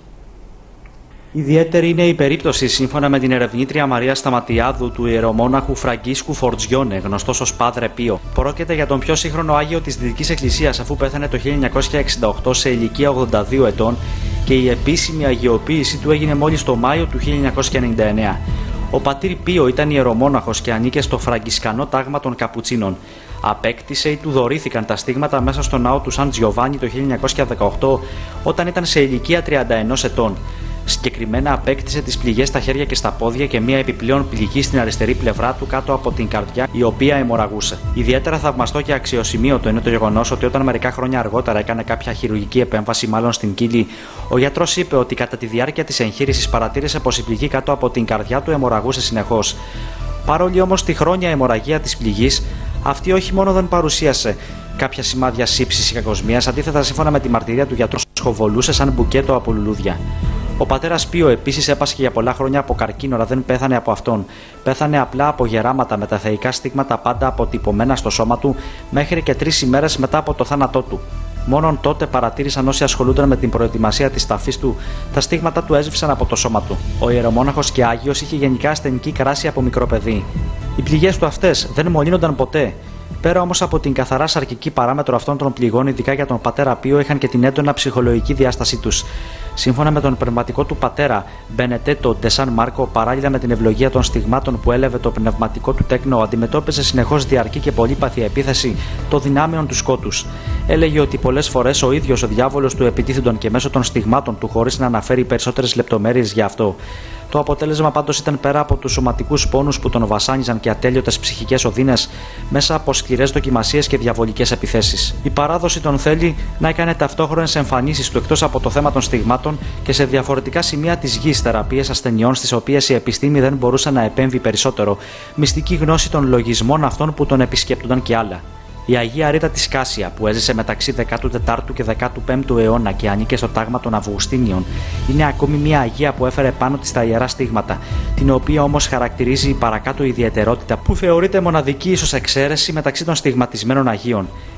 Ιδιαίτερη είναι η περίπτωση, σύμφωνα με την ερευνήτρια Μαρία Σταματιάδου, του ιερομόναχου Φραγκίσκου Φορτζιόνε, γνωστός ως Πάδρε Πίο. Πρόκειται για τον πιο σύγχρονο Άγιο της Δυτικής Εκκλησίας, αφού πέθανε το 1968 σε ηλικία 82 ετών και η επίσημη αγιοποίηση του έγινε μόλις το Μάιο του 1999. Ο πατήρ Πίο ήταν ιερομόναχος και ανήκε στο φραγκισκανό τάγμα των Καπουτσίνων. Απέκτησε ή του δωρήθηκαν τα στίγματα μέσα στο ναό του Σαν Τζιοβάνι το 1918 όταν ήταν σε ηλικία 31 ετών. Συγκεκριμένα απέκτησε τις πληγές στα χέρια και στα πόδια και μία επιπλέον πληγή στην αριστερή πλευρά του κάτω από την καρδιά, η οποία αιμορραγούσε. Ιδιαίτερα θαυμαστό και αξιοσημείωτο είναι το γεγονός ότι όταν μερικά χρόνια αργότερα έκανε κάποια χειρουργική επέμβαση, μάλλον στην κύλη, ο γιατρός είπε ότι κατά τη διάρκεια της εγχείρησης παρατήρησε πως η πληγή κάτω από την καρδιά του αιμορραγούσε συνεχώς. Παρόλη όμως τη χρόνια αιμορραγία της πληγής, αυτή όχι μόνο δεν παρουσίασε κάποια σημάδια σύψης ή κακοσμίας, αντίθετα, σύμφωνα με τη μαρτυρία του γιατρού, σχοβολούσε σαν μπουκέτο από λουλούδια. Ο πατέρας Πίο επίσης έπασχε για πολλά χρόνια από καρκίνο, αλλά δεν πέθανε από αυτόν. Πέθανε απλά από γεράματα με τα θεϊκά στίγματα πάντα αποτυπωμένα στο σώμα του, μέχρι και 3 ημέρες μετά από το θάνατό του. Μόνον τότε παρατήρησαν όσοι ασχολούνταν με την προετοιμασία της ταφής του, τα στίγματα του έσβησαν από το σώμα του. Ο ιερομόναχος και Άγιος είχε γενικά ασθενική κράση από μικρό παιδί. Οι πληγές του αυτές δεν μολύνονταν ποτέ. Πέρα όμως από την καθαρά σαρκική παράμετρο αυτών των πληγών, ειδικά για τον πατέρα Πίο, είχαν και την έντονα ψυχολογική διάστασή τους. Σύμφωνα με τον πνευματικό του πατέρα, Μπενετέτο Ντε Σαν Μάρκο, παράλληλα με την ευλογία των στιγμάτων που έλαβε το πνευματικό του τέκνο, αντιμετώπιζε συνεχώς διαρκή και πολύπαθη επίθεση των δυνάμεων του σκότους. Έλεγε ότι πολλές φορές ο ίδιος ο διάβολος του επιτίθενταν και μέσω των στιγμάτων του, χωρίς να αναφέρει περισσότερες λεπτομέρειες για αυτό. Το αποτέλεσμα πάντως ήταν, πέρα από τους σωματικούς πόνους που τον βασάνιζαν και ατέλειωτες ψυχικές οδύνες, μέσα από σκληρές δοκιμασίες και διαβολικές επιθέσεις. Η παράδοση τον θέλει να έκανε ταυτόχρονες εμφανίσεις του εκτός από το θέμα των στιγμάτων και σε διαφορετικά σημεία της γης, θεραπείες ασθενειών στις οποίες η επιστήμη δεν μπορούσε να επέμβει περισσότερο, μυστική γνώση των λογισμών αυτών που τον επισκέπτονταν και άλλα. Η Αγία Ρίτα της Κάσια, που έζησε μεταξύ 14ου και 15ου αιώνα και ανήκε στο τάγμα των Αυγουστίνιων, είναι ακόμη μια Αγία που έφερε πάνω της τα ιερά στίγματα, την οποία όμως χαρακτηρίζει η παρακάτω ιδιαιτερότητα που θεωρείται μοναδική ίσως εξαίρεση μεταξύ των στιγματισμένων Αγίων.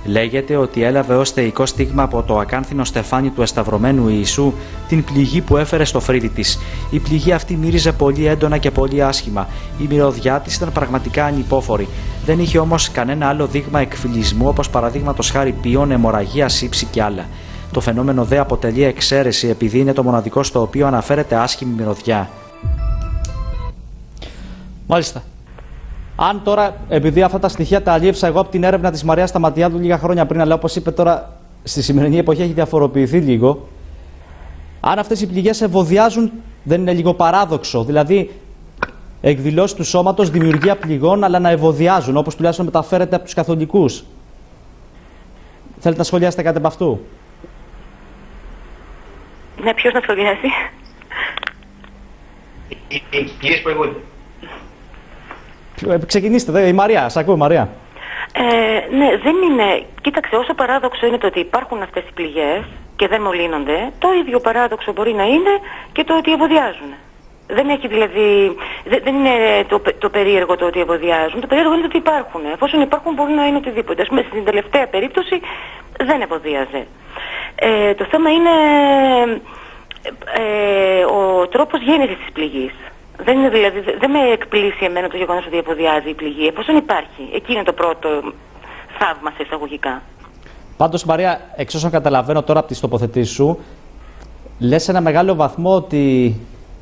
Λέγεται ότι έλαβε ως θεϊκό στίγμα από το ακάνθινο στεφάνι του εσταυρωμένου Ιησού την πληγή που έφερε στο φρύδι της. Η πληγή αυτή μύριζε πολύ έντονα και πολύ άσχημα. Η μυρωδιά της ήταν πραγματικά ανυπόφορη. Δεν είχε όμως κανένα άλλο δείγμα εκφυλισμού, όπως παραδείγματος χάρη ποιόν, αιμορραγία, σύψη και άλλα. Το φαινόμενο δε αποτελεί εξαίρεση επειδή είναι το μοναδικό στο οποίο αναφέρεται άσχημη μυρωδιά. Μάλιστα. Αν τώρα, επειδή αυτά τα στοιχεία τα αλλιεύσα εγώ από την έρευνα της Μαρίας Σταματιάδου λίγα χρόνια πριν, αλλά όπως είπε τώρα στη σημερινή εποχή έχει διαφοροποιηθεί λίγο, αν αυτές οι πληγές ευωδιάζουν, δεν είναι λίγο παράδοξο? Δηλαδή, εκδηλώσεις του σώματος, δημιουργία πληγών, αλλά να ευωδιάζουν, όπως τουλάχιστον μεταφέρεται από τους καθολικούς. Θέλετε να σχολιάσετε κάτι από αυτού? Ναι, ποιος να σχολιάσει? Οι κυρίες προηγούνται. Ξεκινήστε, η Μαρία. Σ' ακούω, Μαρία. Ναι, δεν είναι. Κοίταξε, όσο παράδοξο είναι το ότι υπάρχουν αυτές οι πληγές και δεν μολύνονται, το ίδιο παράδοξο μπορεί να είναι και το ότι ευωδιάζουν. Δεν έχει δηλαδή. Δεν είναι το περίεργο το ότι ευωδιάζουν. Το περίεργο είναι το ότι υπάρχουν. Εφόσον υπάρχουν, μπορεί να είναι οτιδήποτε. Ας πούμε, στην τελευταία περίπτωση δεν ευωδίαζε. Το θέμα είναι ο τρόπος γέννησης της πληγής. Δεν με εκπλήσει εμένα το γεγονός ότι ευωδιάζει η πληγή, εφόσον υπάρχει. Εκεί είναι το πρώτο θαύμα σε εισαγωγικά. Πάντως, Μαρία, εξ όσων καταλαβαίνω τώρα από τις τοποθετήσεις σου, λες σε ένα μεγάλο βαθμό ότι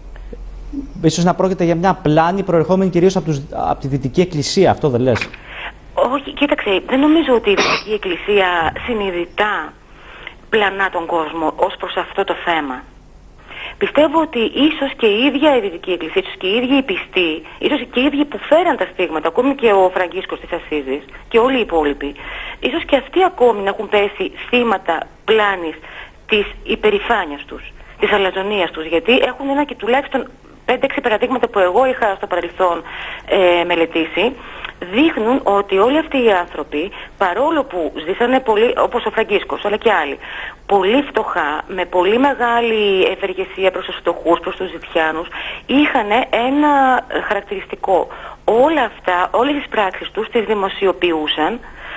ίσως να πρόκειται για μια πλάνη προερχόμενη κυρίως από τη Δυτική Εκκλησία. Αυτό δεν λες? Όχι, κοίταξε, δεν νομίζω ότι η Δυτική Εκκλησία συνειδητά πλανά τον κόσμο ως προς αυτό το θέμα. Πιστεύω ότι ίσως και η ίδια η Δυτική Εκκλησία, ίσως και οι ίδιοι οι πιστοί, ίσως και οι ίδιοι που φέραν τα στίγματα, ακόμη και ο Φραγκίσκος της Ασσίζης και όλοι οι υπόλοιποι, ίσως και αυτοί ακόμη να έχουν πέσει θύματα πλάνης της υπερηφάνειας τους, της αλαζονίας τους, γιατί έχουν ένα και τουλάχιστον 5-6 παραδείγματα που εγώ είχα στο παρελθόν μελετήσει, δείχνουν ότι όλοι αυτοί οι άνθρωποι, παρόλο που ζήσανε πολύ, όπως ο Φραγκίσκος αλλά και άλλοι, πολύ φτωχά, με πολύ μεγάλη ευεργεσία προς τους φτωχούς, προς τους ζητιάνους, είχαν ένα χαρακτηριστικό. Όλα αυτά, όλες τις πράξεις τους τις δημοσιοποιούσαν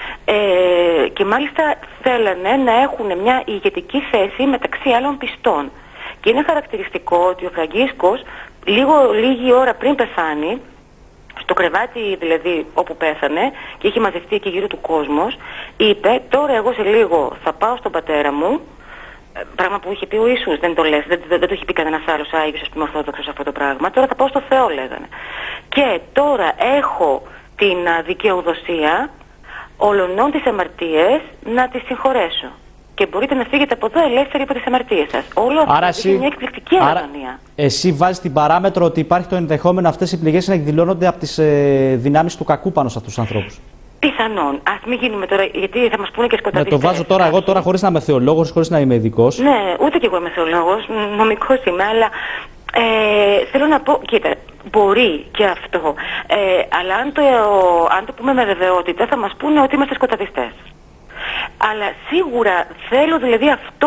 και μάλιστα θέλανε να έχουν μια ηγετική θέση μεταξύ άλλων πιστών. Και είναι χαρακτηριστικό ότι ο Φραγκίσκος λίγη ώρα πριν πεθάνει, στο κρεβάτι δηλαδή όπου πέθανε και είχε μαζευτεί και γύρω του κόσμος, είπε, τώρα εγώ σε λίγο θα πάω στον πατέρα μου, πράγμα που είχε πει ο Ιησούς, δεν το λες, δεν το είχε πει κανένας άλλος Άγιος, ας πούμε, Ορθόδοξος αυτό το πράγμα, τώρα θα πάω στο Θεό, λέγανε. Και τώρα έχω την δικαιοδοσία ολονών τις αμαρτίες να τις συγχωρέσω. Και μπορείτε να φύγετε από εδώ ελεύθεροι από τις αμαρτίες σας. Όλο αυτό είναι μια εκπληκτική αλαζονία. Εσύ βάζεις την παράμετρο ότι υπάρχει το ενδεχόμενο αυτές οι πληγές να εκδηλώνονται από τις δυνάμεις του κακού πάνω σε αυτούς τους ανθρώπους? Πιθανόν. Ας μην γίνουμε τώρα, γιατί θα μας πούνε και σκοταδιστές. Ναι, το βάζω τώρα εγώ τώρα χωρίς να είμαι θεολόγος, χωρίς να είμαι ειδικός. Ναι, ούτε κι εγώ είμαι θεολόγος, νομικός είμαι, αλλά θέλω να πω, κοίτα, μπορεί και αυτό. Αλλά αν το πούμε με βεβαιότητα θα μας πούνε ότι είμαστε σκοταδιστές. Αλλά σίγουρα θέλω δηλαδή αυτό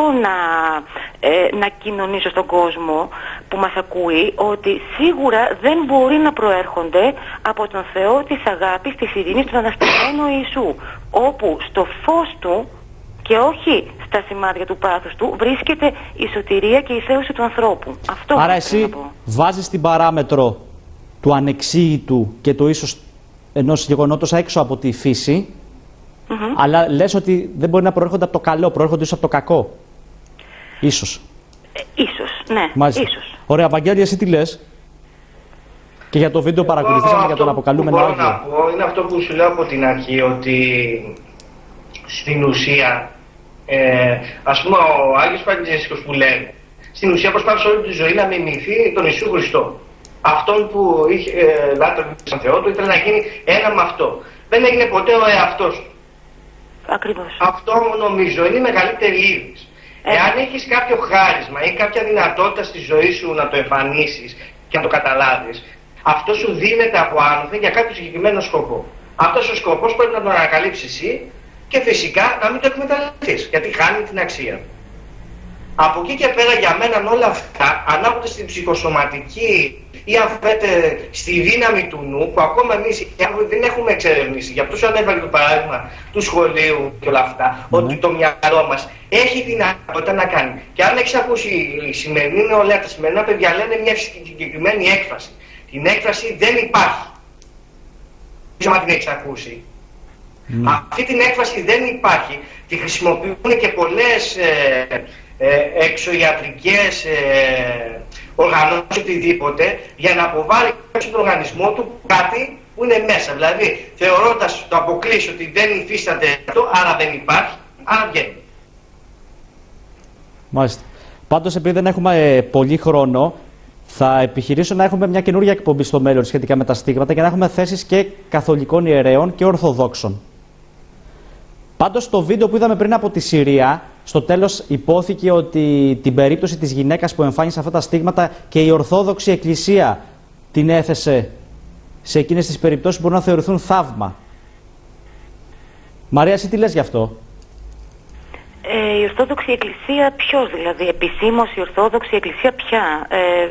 να κοινωνήσω στον κόσμο που μας ακούει, ότι σίγουρα δεν μπορεί να προέρχονται από τον Θεό της αγάπης, της ειρήνης, του Αναστημένου Ιησού, όπου στο φως του και όχι στα σημάδια του πάθους του βρίσκεται η σωτηρία και η θέωση του ανθρώπου. Αυτό άρα εσύ βάζεις την παράμετρο του ανεξήγητου και το ίσως ενός γεγονότος έξω από τη φύση, αλλά λες ότι δεν μπορεί να προέρχονται από το καλό, προέρχονται ίσως από το κακό. Ίσως. Ίσως, ναι. Μάλιστα. Ίσως. Ωραία, Βαγγέλη, εσύ τι λες? Και για το βίντεο παρακολουθήσαμε για τον αποκαλούμενο Άγιο. Αυτό που μπορώ να πω είναι αυτό που σου λέω από την αρχή, ότι στην ουσία, ας πούμε ο Άγιος Φραγκίσκος που λέει, στην ουσία προσπάθησε όλη τη ζωή να μιμηθεί τον Ιησού Χριστό. Αυτόν που είχε λάτρευε σαν Θεό του, ήθελε να γίνει ένα με αυτό. Δεν έγινε ποτέ ο εαυτός του. Ακριβώς. Αυτό νομίζω είναι η μεγαλύτερη είδηση. Εάν έχεις κάποιο χάρισμα ή κάποια δυνατότητα στη ζωή σου να το εμφανίσεις και να το καταλάβεις, αυτό σου δίνεται από άνωθεν για κάποιο συγκεκριμένο σκοπό. Αυτός ο σκοπός πρέπει να τον ανακαλύψεις εσύ και φυσικά να μην το εκμεταλλευτείς, γιατί χάνει την αξία. Από εκεί και πέρα για μένα όλα αυτά ανάγονται στην ψυχοσωματική ή αν θέλετε στη δύναμη του νου που ακόμα εμείς δεν έχουμε εξερευνήσει. Γι' αυτό σου ανέφερε το παράδειγμα του σχολείου και όλα αυτά, ότι το μυαλό μας έχει δυνατότητα να κάνει. Και αν έχεις ακούσει η σημερινή νεολαία, τα σημερινά παιδιά λένε μια συγκεκριμένη έκφραση. Την έκφραση δεν υπάρχει. Δεν ξέρω αν την έχεις ακούσει. Αυτή την έκφραση δεν υπάρχει. Τη χρησιμοποιούν και πολλές εξωιατρικές οργανώσεις, οτιδήποτε, για να αποβάλει στον οργανισμό του κάτι που είναι μέσα. Δηλαδή, θεωρώντας το αποκλείσει ότι δεν υφίσταται αυτό, άρα δεν υπάρχει, άρα βγαίνει. Μάλιστα. Πάντως, επειδή δεν έχουμε πολύ χρόνο, θα επιχειρήσω να έχουμε μια καινούργια εκπομπή στο μέλλον σχετικά με τα στίγματα και να έχουμε θέσεις και καθολικών ιερέων και ορθοδόξων. Πάντως, στο βίντεο που είδαμε πριν από τη Συρία, στο τέλος υπόθηκε ότι την περίπτωση της γυναίκας που εμφάνισε αυτά τα στίγματα και η Ορθόδοξη Εκκλησία την έθεσε σε εκείνες τις περιπτώσεις που μπορούν να θεωρηθούν θαύμα. Μαρία, εσύ τι λες γι' αυτό? Η Ορθόδοξη Εκκλησία ποιος δηλαδή? Επισήμως η Ορθόδοξη Εκκλησία ποια?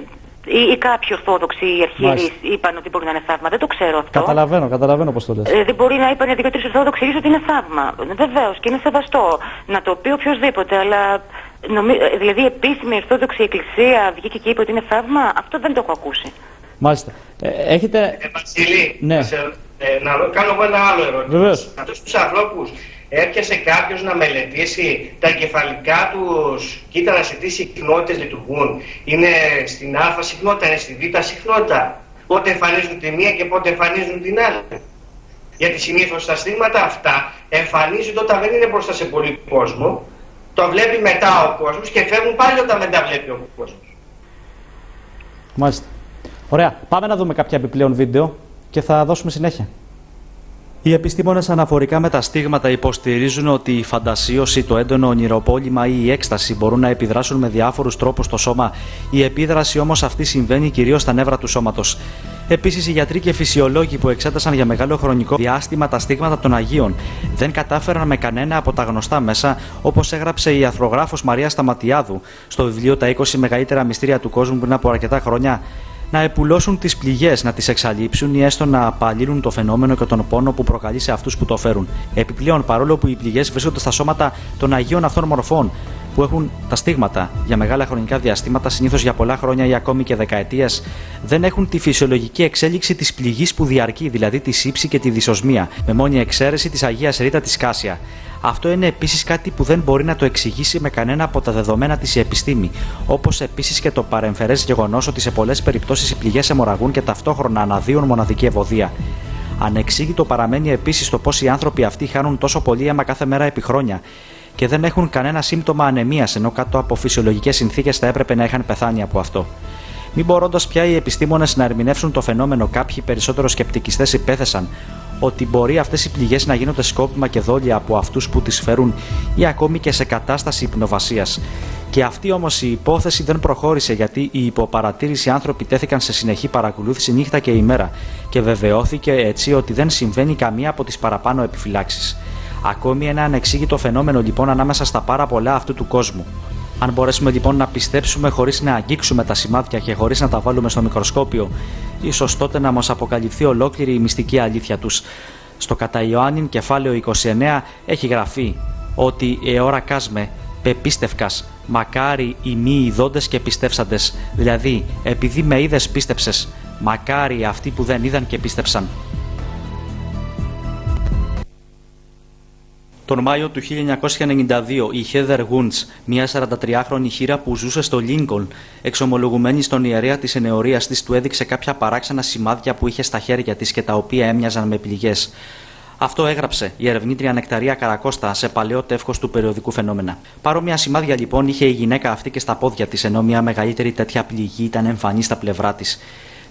Ή κάποιοι Ορθόδοξοι αρχιερείς είπαν ότι μπορεί να είναι θαύμα? Δεν το ξέρω αυτό. Καταλαβαίνω πώς το λες. Δεν μπορεί να είπαν 2-3 Ορθόδοξοι ότι είναι θαύμα. Βεβαίως και είναι σεβαστό να το πει οποιοδήποτε. Αλλά δηλαδή η επίσημη Ορθόδοξη Εκκλησία βγήκε και είπε ότι είναι θαύμα, αυτό δεν το έχω ακούσει. Μάλιστα. Έχετε. Βασίλη, ναι. Να κάνω εγώ ένα άλλο ερώτημα. Βεβαίως. Αυτούς τους ανθρώπους έπιασε κάποιος να μελετήσει τα εγκεφαλικά τους, κοίτα να σε τι συχνότητες λειτουργούν? Είναι στην α συχνότητα, είναι στη β συχνότητα? Πότε εμφανίζουν τη μία και πότε εμφανίζουν την άλλη? Γιατί συνήθως τα στίγματα αυτά εμφανίζονται όταν δεν είναι μπροστά σε πολύ κόσμο, το βλέπει μετά ο κόσμος και φεύγουν πάλι όταν δεν τα βλέπει ο κόσμος. Μάλιστα. Ωραία. Πάμε να δούμε κάποια επιπλέον βίντεο και θα δώσουμε συνέχεια. Οι επιστήμονες αναφορικά με τα στίγματα υποστηρίζουν ότι η φαντασίωση, το έντονο ονειροπόλημα ή η έκσταση μπορούν να επιδράσουν με διάφορους τρόπους στο σώμα. Η επίδραση όμως αυτή συμβαίνει κυρίως στα νεύρα του σώματος. Επίσης, οι γιατροί και φυσιολόγοι που εξέτασαν για μεγάλο χρονικό διάστημα τα στίγματα των Αγίων δεν κατάφεραν με κανένα από τα γνωστά μέσα, όπως έγραψε η αθρογράφος Μαρία Σταματιάδου στο βιβλίο «Τα 20 μεγαλύτερα μυστήρια του κόσμου» πριν από αρκετά χρόνια, να επουλώσουν τις πληγές, να τις εξαλείψουν ή έστω να απαλύνουν το φαινόμενο και τον πόνο που προκαλεί σε αυτούς που το φέρουν. Επιπλέον, παρόλο που οι πληγές βρίσκονται στα σώματα των Αγίων αυτών μορφών που έχουν τα στίγματα για μεγάλα χρονικά διαστήματα, συνήθως για πολλά χρόνια ή ακόμη και δεκαετίες, δεν έχουν τη φυσιολογική εξέλιξη της πληγής που διαρκεί, δηλαδή τη σύψη και τη δυσοσμία, με μόνη εξαίρεση της Αγίας Ρίτα της Κάσια. Αυτό είναι επίσης κάτι που δεν μπορεί να το εξηγήσει με κανένα από τα δεδομένα της η επιστήμη, όπως επίσης και το παρεμφερές γεγονός ότι σε πολλές περιπτώσεις οι πληγές αιμορραγούν και ταυτόχρονα αναδύουν μοναδική ευωδία. Ανεξήγητο παραμένει επίσης το πώς οι άνθρωποι αυτοί χάνουν τόσο πολύ αίμα κάθε μέρα επί χρόνια και δεν έχουν κανένα σύμπτωμα ανεμίας, ενώ κάτω από φυσιολογικές συνθήκες θα έπρεπε να είχαν πεθάνει από αυτό. Μην μπορώντας πια οι επιστήμονες να ερμηνεύσουν το φαινόμενο, κάποιοι περισσότερο σκεπτικιστές υπέθεσαν ότι μπορεί αυτές οι πληγές να γίνονται σκόπιμα και δόλια από αυτούς που τις φέρουν ή ακόμη και σε κατάσταση υπνοβασίας. Και αυτή όμως η υπόθεση δεν προχώρησε, γιατί οι υποπαρατήρηση άνθρωποι τέθηκαν σε συνεχή παρακολούθηση νύχτα και ημέρα και βεβαιώθηκε έτσι ότι δεν συμβαίνει καμία από τις παραπάνω επιφυλάξεις. Ακόμη ένα ανεξήγητο φαινόμενο λοιπόν ανάμεσα στα πάρα πολλά αυτού του κόσμου. Αν μπορέσουμε λοιπόν να πιστέψουμε χωρίς να αγγίξουμε τα σημάδια και χωρίς να τα βάλουμε στο μικροσκόπιο, ίσως τότε να μας αποκαλυφθεί ολόκληρη η μυστική αλήθεια τους. Στο κατά Ιωάννην κεφάλαιο 29 έχει γραφεί ότι «εώρα κάσμε, πεπίστευκας, μακάρι οι μη ειδώντες και πιστεύσαντες», δηλαδή επειδή με είδες πίστεψες, μακάρι αυτοί που δεν είδαν και πίστεψαν. Τον Μάιο του 1992 η Heather Woods, μια 43χρονη χήρα που ζούσε στο Lincoln, εξομολογουμένη στον ιερέα της ενεωρίας της, του έδειξε κάποια παράξενα σημάδια που είχε στα χέρια της και τα οποία έμοιαζαν με πληγές. Αυτό έγραψε η ερευνήτρια Νεκταρία Καρακώστα σε παλαιό τεύχος του περιοδικού Φαινόμενα. Παρόμοια σημάδια λοιπόν είχε η γυναίκα αυτή και στα πόδια της, ενώ μια μεγαλύτερη τέτοια πληγή ήταν εμφανή στα πλευρά της.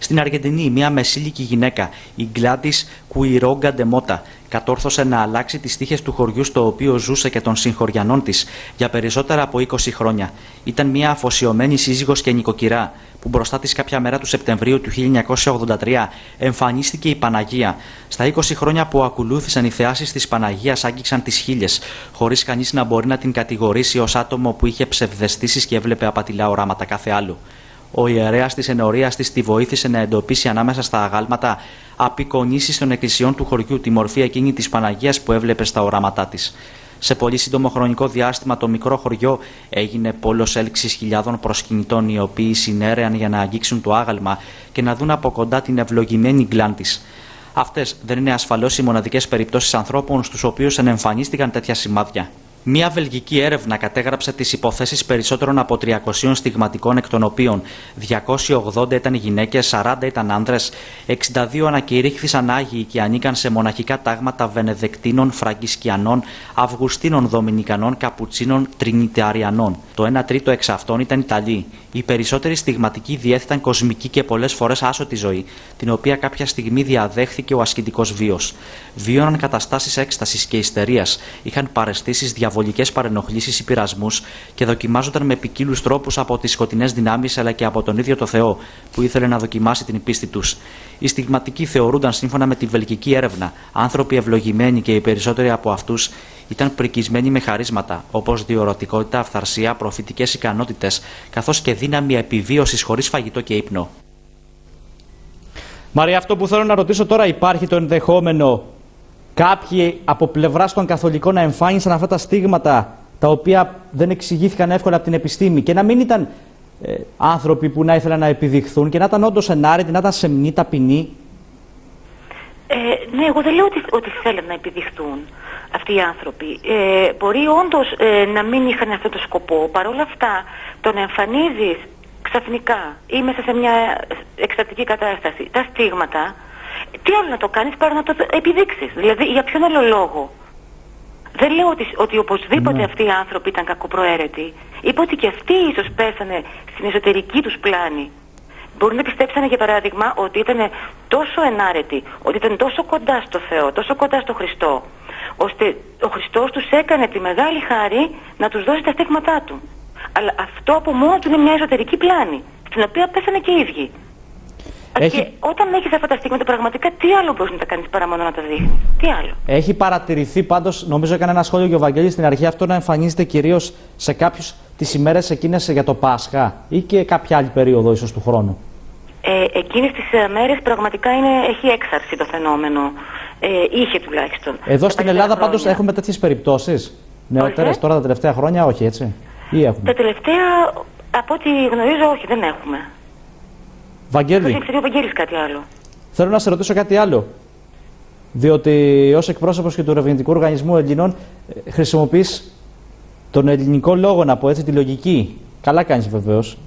Στην Αργεντινή, μια μεσήλικη γυναίκα, η Γκλάντις Κουιρόγκα ντε Μότα, κατόρθωσε να αλλάξει τις τύχες του χωριού στο οποίο ζούσε και των συγχωριανών της για περισσότερα από 20 χρόνια. Ήταν μια αφοσιωμένη σύζυγος και νοικοκυρά που μπροστά της κάποια μέρα του Σεπτεμβρίου του 1983 εμφανίστηκε η Παναγία. Στα 20 χρόνια που ακολούθησαν, οι θεάσεις της Παναγίας άγγιξαν τις χίλιες, χωρίς κανείς να μπορεί να την κατηγορήσει ως άτομο που είχε ψευδαισθήσεις και έβλεπε απατηλά οράματα κάθε άλλου. Ο ιερέας της ενορίας της τη βοήθησε να εντοπίσει ανάμεσα στα αγάλματα απεικονίσεις των εκκλησιών του χωριού τη μορφή εκείνη της Παναγίας που έβλεπε στα οράματά της. Σε πολύ σύντομο χρονικό διάστημα το μικρό χωριό έγινε πόλος έλξης χιλιάδων προσκυνητών, οι οποίοι συνέρεαν για να αγγίξουν το άγαλμα και να δουν από κοντά την ευλογημένη Γκλάντις. Αυτές δεν είναι ασφαλώς οι μοναδικές περιπτώσεις ανθρώπων στους οποίους ενεμφανίστηκαν τέτοια σημάδια. Μια βελγική έρευνα κατέγραψε τις υποθέσεις περισσότερων από 300 στιγματικών, εκ των οποίων 280 ήταν γυναίκες, 40 ήταν άνδρες, 62 ανακηρύχθησαν άγιοι και ανήκαν σε μοναχικά τάγματα Βενεδεκτίνων, Φραγκισκιανών, Αυγουστίνων, Δομινικανών, Καπουτσίνων, Τρινιταριανών. Το 1 τρίτο εξ αυτών ήταν Ιταλοί. Οι περισσότεροι στιγματικοί διέθεταν κοσμική και πολλές φορές άσωτη ζωή, την οποία κάποια στιγμή διαδέχθηκε ο ασκητικός βίος. Βίωναν καταστάσεις έκστασης και ιστερίας, είχαν παραισθήσεις, διαβολικές παρενοχλήσεις ή πειρασμούς και δοκιμάζονταν με ποικίλους τρόπους από τις σκοτεινές δυνάμεις αλλά και από τον ίδιο το Θεό, που ήθελε να δοκιμάσει την πίστη τους. Οι στιγματικοί θεωρούνταν, σύμφωνα με τη βελγική έρευνα, άνθρωποι ευλογημένοι και οι περισσότεροι από αυτούς ήταν πρικισμένοι με χαρίσματα, όπως διορωτικότητα, αυθαρσία, προφητικές ικανότητες, καθώς και δύναμη επιβίωσης χωρίς φαγητό και ύπνο. Μαρία, αυτό που θέλω να ρωτήσω τώρα, υπάρχει το ενδεχόμενο κάποιοι από πλευράς των καθολικών να εμφάνισαν αυτά τα στίγματα τα οποία δεν εξηγήθηκαν εύκολα από την επιστήμη και να μην ήταν άνθρωποι που να ήθελαν να επιδειχθούν και να ήταν όντως ενάρετοι, να ήταν σεμνοί, ταπεινοί? Ναι, εγώ δεν λέω ότι θέλουν να επιδειχθούν αυτοί οι άνθρωποι. Μπορεί όντως να μην είχαν αυτό το σκοπό. Παρ' όλα αυτά, το να εμφανίζεις ξαφνικά ή μέσα σε μια εκστατική κατάσταση τα στίγματα, τι άλλο να το κάνεις παρά να το επιδείξεις? Δηλαδή, για ποιον άλλο λόγο? Δεν λέω ότι οπωσδήποτε αυτοί οι άνθρωποι ήταν κακοπροαίρετοι. Είπα ότι και αυτοί ίσως πέσανε στην εσωτερική τους πλάνη. Μπορεί να πιστέψανε, για παράδειγμα, ότι ήταν τόσο ενάρετοι, ότι ήταν τόσο κοντά στο Θεό, τόσο κοντά στο Χριστό, ώστε ο Χριστός τους έκανε τη μεγάλη χάρη να τους δώσει τα στίγματά του. Αλλά αυτό από μόνο του είναι μια εσωτερική πλάνη, στην οποία πέσανε και οι ίδιοι. Και όταν έχεις αυτά τα στίγματα, πραγματικά τι άλλο μπορείς να τα κάνεις παρά μόνο να τα δείχνεις? Τι άλλο? Έχει παρατηρηθεί πάντως, νομίζω έκανε ένα σχόλιο και ο Βαγγέλης στην αρχή, αυτό να εμφανίζεται κυρίως σε κάποιους τις ημέρες εκείνες για το Πάσχα ή και κάποια άλλη περίοδο ίσως του χρόνου? Εκείνες τις μέρες πραγματικά έχει έξαρση το φαινόμενο. Είχε τουλάχιστον. Εδώ στην Ελλάδα πάντως έχουμε τέτοιες περιπτώσεις νεότερες τώρα τα τελευταία χρόνια, όχι έτσι? Ή έχουμε? Τα τελευταία, από ό,τι γνωρίζω, όχι, δεν έχουμε. Βαγγέλη, ξέρει ο Βαγγέλης κάτι άλλο. Θέλω να σε ρωτήσω κάτι άλλο. Διότι ως εκπρόσωπος και του Ερευνητικού Οργανισμού Ελληνών χρησιμοποιείς τον ελληνικό λόγο, να πω έτσι, τη λογική. Καλά κάνεις βεβαίως.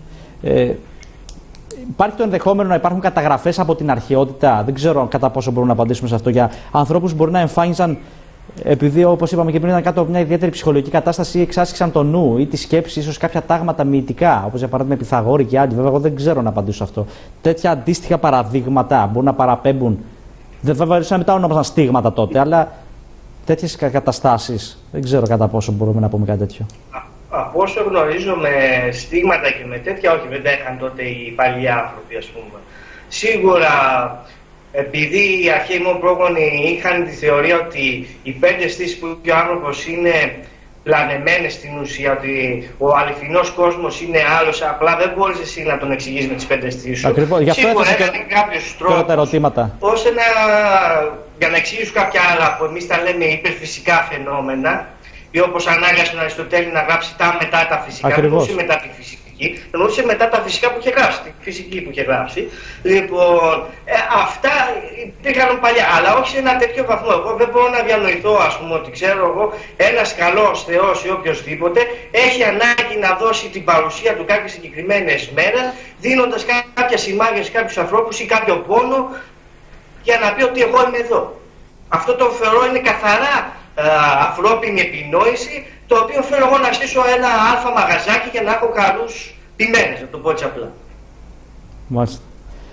Υπάρχει το ενδεχόμενο να υπάρχουν καταγραφές από την αρχαιότητα? Δεν ξέρω κατά πόσο μπορούμε να απαντήσουμε σε αυτό. Για ανθρώπους που μπορεί να εμφάνιζαν, επειδή όπως είπαμε και πριν ήταν κάτω από μια ιδιαίτερη ψυχολογική κατάσταση ή εξάσκησαν το νου ή τη σκέψη, ίσως κάποια τάγματα μυητικά, όπως για παράδειγμα Πυθαγόρη και άλλοι. Βέβαια, εγώ δεν ξέρω να απαντήσω σε αυτό. Τέτοια αντίστοιχα παραδείγματα μπορούν να παραπέμπουν. Δεν βέβαια μετά ονόμασαν στίγματα τότε, αλλά τέτοιες καταστάσεις δεν ξέρω κατά πόσο μπορούμε να πούμε κάτι τέτοιο. Από όσο γνωρίζω, με στίγματα και με τέτοια, όχι, δεν τα είχαν τότε οι παλιοί άνθρωποι, ας πούμε. Σίγουρα, επειδή οι αρχαίοι μου πρόγονοι είχαν τη θεωρία ότι οι 5 αισθήσεις που ο άνθρωπος είναι πλανεμένες στην ουσία, ότι ο αληθινός κόσμος είναι άλλος, απλά δεν μπορείς εσύ να τον εξηγείς με τις 5 αισθήσεις σου. Ακριβώς, γι' αυτό σίγουρα έκανε κάποιους τρόπους ώστε για να εξηγήσουν κάποια άλλα που εμείς τα λέμε υπερφυσικά φαινόμενα, ή όπως ανάγκασε τον Αριστοτέλη να γράψει τα μετά τα φυσικά, δεν εννοούσε μετά τη φυσική, εννοούσε μετά τα φυσικά που είχε γράψει, τη φυσική που είχε γράψει. Λοιπόν, αυτά υπήρχαν παλιά, αλλά όχι σε ένα τέτοιο βαθμό. Εγώ δεν μπορώ να διανοηθώ, ας πούμε, ότι ξέρω εγώ, ένας καλός Θεός ή οποιοσδήποτε έχει ανάγκη να δώσει την παρουσία του κάποιες συγκεκριμένες μέρες, δίνοντας κάποια σημάδια σε κάποιους ανθρώπους ή κάποιο πόνο, για να πει ότι εγώ είμαι εδώ. Αυτό το θεωρώ είναι καθαρά ανθρώπινη επινόηση, το οποίο θέλω εγώ να στήσω ένα αλφα μαγαζάκι για να έχω καλούς ποιμένες, να το πω έτσι απλά. Μάλιστα.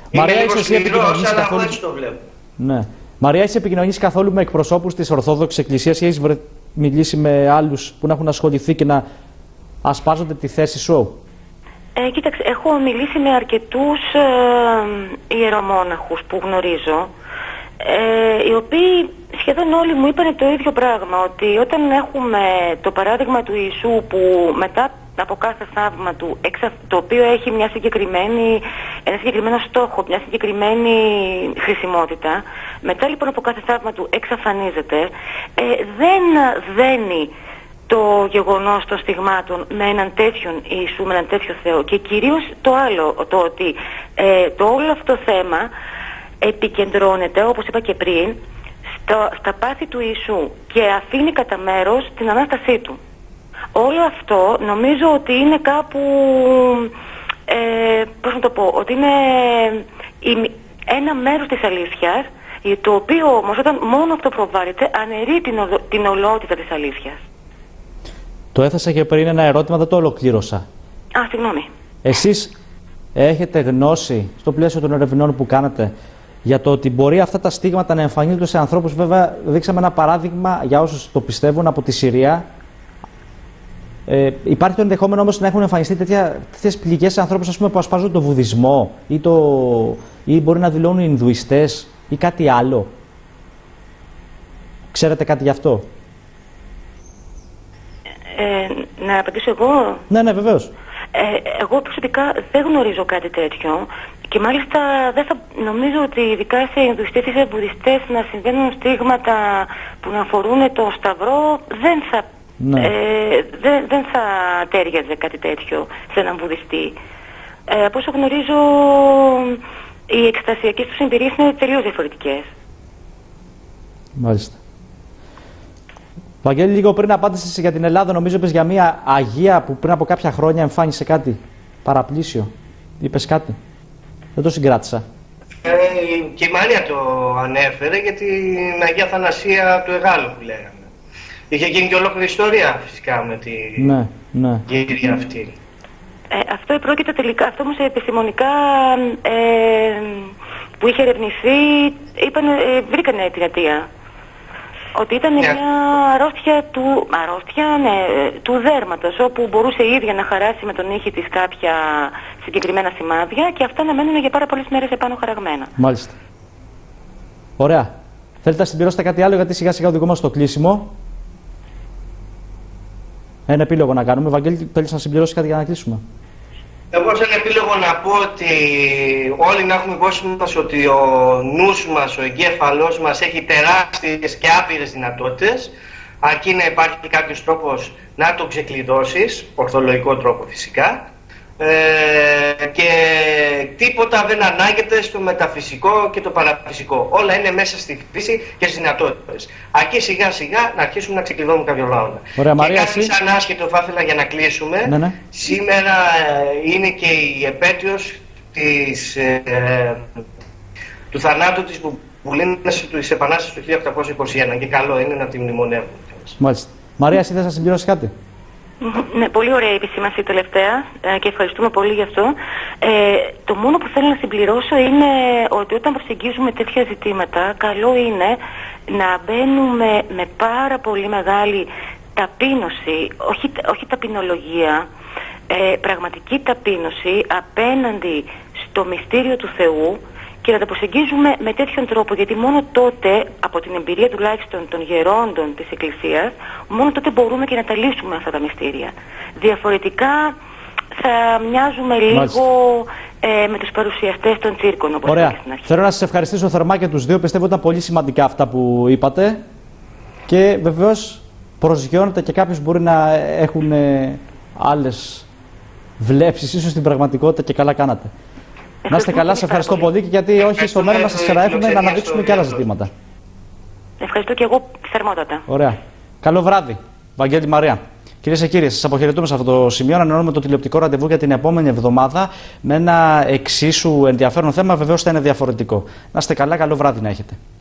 Μαρία, είσαι επικοινωνήσει καθόλου... Ναι. Μαρία, είσαι επικοινωνήσει καθόλου με εκπροσώπους της Ορθόδοξης Εκκλησίας ή έχεις μιλήσει με άλλους που να έχουν ασχοληθεί και να ασπάζονται τη θέση σου? Κοίταξε, έχω μιλήσει με αρκετούς ιερομόναχους που γνωρίζω, οι οποίοι σχεδόν όλοι μου είπαν το ίδιο πράγμα, ότι όταν έχουμε το παράδειγμα του Ιησού που μετά από κάθε θαύμα του, το οποίο έχει ένα συγκεκριμένο στόχο, μια συγκεκριμένη χρησιμότητα, μετά λοιπόν από κάθε θαύμα του εξαφανίζεται, δεν δένει το γεγονός των στιγμάτων με έναν τέτοιον Ιησού, με έναν τέτοιο Θεό. Και κυρίως το άλλο, το ότι το όλο αυτό το θέμα επικεντρώνεται, όπως είπα και πριν, στα πάθη του Ιησού και αφήνει κατά μέρος την Ανάστασή του. Όλο αυτό νομίζω ότι είναι κάπου, πώς να το πω, ότι είναι ένα μέρος της αλήθειας, το οποίο όμως όταν μόνο αυτό προβάλλεται αναιρεί την ολότητα της αλήθειας. Το έθεσα και πριν ένα ερώτημα, δεν το ολοκλήρωσα. Συγγνώμη. Εσείς έχετε γνώση στο πλαίσιο των ερευνών που κάνετε για το ότι μπορεί αυτά τα στίγματα να εμφανίζονται σε ανθρώπους? Βέβαια, δείξαμε ένα παράδειγμα για όσους το πιστεύουν από τη Συρία. Υπάρχει το ενδεχόμενο όμως να έχουν εμφανιστεί τέτοιες πληγές σε ανθρώπους, ας πούμε, που ασπάζουν το βουδισμό ή μπορεί να δηλώνουν οι Ινδουιστές ή κάτι άλλο. Ξέρετε κάτι γι' αυτό? Να απαντήσω εγώ? Ναι, βεβαίως. Εγώ προσωπικά δεν γνωρίζω κάτι τέτοιο και μάλιστα δεν θα νομίζω ότι ειδικά σε Ινδουιστές ή σε Βουδιστές να συμβαίνουν στίγματα που να αφορούν το Σταυρό, δεν θα τέριαζε κάτι τέτοιο σε έναν Βουδιστή. Από όσο γνωρίζω, οι εκστασιακές τους εμπειρίες είναι τελείως διαφορετικές. Μάλιστα. Βαγγέλη, λίγο πριν απάντησες για την Ελλάδα, νομίζω είπες για μια Αγία που πριν από κάποια χρόνια εμφάνισε κάτι παραπλήσιο. Είπες κάτι? Δεν το συγκράτησα. Και η Μαρία το ανέφερε για την Αγία Θανασία του Εγάλου που λέγαμε. Είχε γίνει και ολόκληρη ιστορία φυσικά με την κυρία αυτή. Αυτό επρόκειται τελικά, αυτό όμως επιστημονικά που είχε ερευνηθεί, βρήκανε την αιτία. Ότι ήταν μια αρρώστια του δέρματος, όπου μπορούσε η ίδια να χαράσει με τον ήχη της κάποια συγκεκριμένα σημάδια και αυτά να μένουν για πάρα πολλές μέρες επάνω χαραγμένα. Μάλιστα. Ωραία. Θέλετε να συμπληρώσετε κάτι άλλο, γιατί σιγά σιγά οδηγούμαστε στο κλείσιμο. Ένα επίλογο να κάνουμε. Βαγγέλη, θέλεις να συμπληρώσεις κάτι για να κλείσουμε? Εγώ σαν επίλογο να πω ότι όλοι να έχουμε υπόψη μας ότι ο νους μας, ο εγκέφαλός μας έχει τεράστιες και άπειρες δυνατότητες, αρκεί να υπάρχει κάποιος τρόπος να το ξεκλειδώσεις, ορθολογικό τρόπο φυσικά, και τίποτα δεν ανάγεται στο μεταφυσικό και το παραφυσικό. Όλα είναι μέσα στη φύση και στις δυνατότητες. Αρκεί σιγά σιγά να αρχίσουμε να ξεκλειδώνουμε κάποια πράγματα. Ωραία, Μαρία, και κάτι σαν άσχετο θα ήθελα για να κλείσουμε. Ναι. Σήμερα είναι και η επέτειος του θανάτου της Μπουμπουλίνας της Επανάστασης του 1821 και καλό είναι να τη μνημονεύουμε. Μάλιστα. Μαρία, εσύ θες να συμπληρώσεις κάτι? Ναι, πολύ ωραία η επισήμανση τελευταία και ευχαριστούμε πολύ γι' αυτό. Το μόνο που θέλω να συμπληρώσω είναι ότι όταν προσεγγίζουμε τέτοια ζητήματα, καλό είναι να μπαίνουμε με πάρα πολύ μεγάλη ταπείνωση, όχι ταπεινολογία, πραγματική ταπείνωση απέναντι στο μυστήριο του Θεού και να τα προσεγγίζουμε με τέτοιον τρόπο, γιατί μόνο τότε, από την εμπειρία τουλάχιστον των γερόντων της Εκκλησίας, μόνο τότε μπορούμε και να τα λύσουμε αυτά τα μυστήρια. Διαφορετικά θα μοιάζουμε λίγο με τους παρουσιαστές των τσίρκων, όπως είπα στην αρχή. Θέλω να σας ευχαριστήσω θερμά και τους δύο. Πιστεύω ήταν πολύ σημαντικά αυτά που είπατε και βεβαίως προσγειώνεται και κάποιος μπορεί να έχουν άλλες βλέψεις, ίσως στην πραγματικότητα, και καλά κάνατε. Να είστε καλά, σε ευχαριστώ πολύ και γιατί όχι στο μέλλον να σας ξαναέχουμε να αναδείξουμε και άλλα ζητήματα. Ευχαριστώ και εγώ θερμότατα. Ωραία. Καλό βράδυ, Βαγγέλη, Μαρία. Κυρίες και κύριοι, σας αποχαιρετούμε σε αυτό το σημείο. Ανανεώνουμε το τηλεοπτικό ραντεβού για την επόμενη εβδομάδα με ένα εξίσου ενδιαφέρον θέμα. Βεβαίως θα είναι διαφορετικό. Να είστε καλά, καλό βράδυ να έχετε.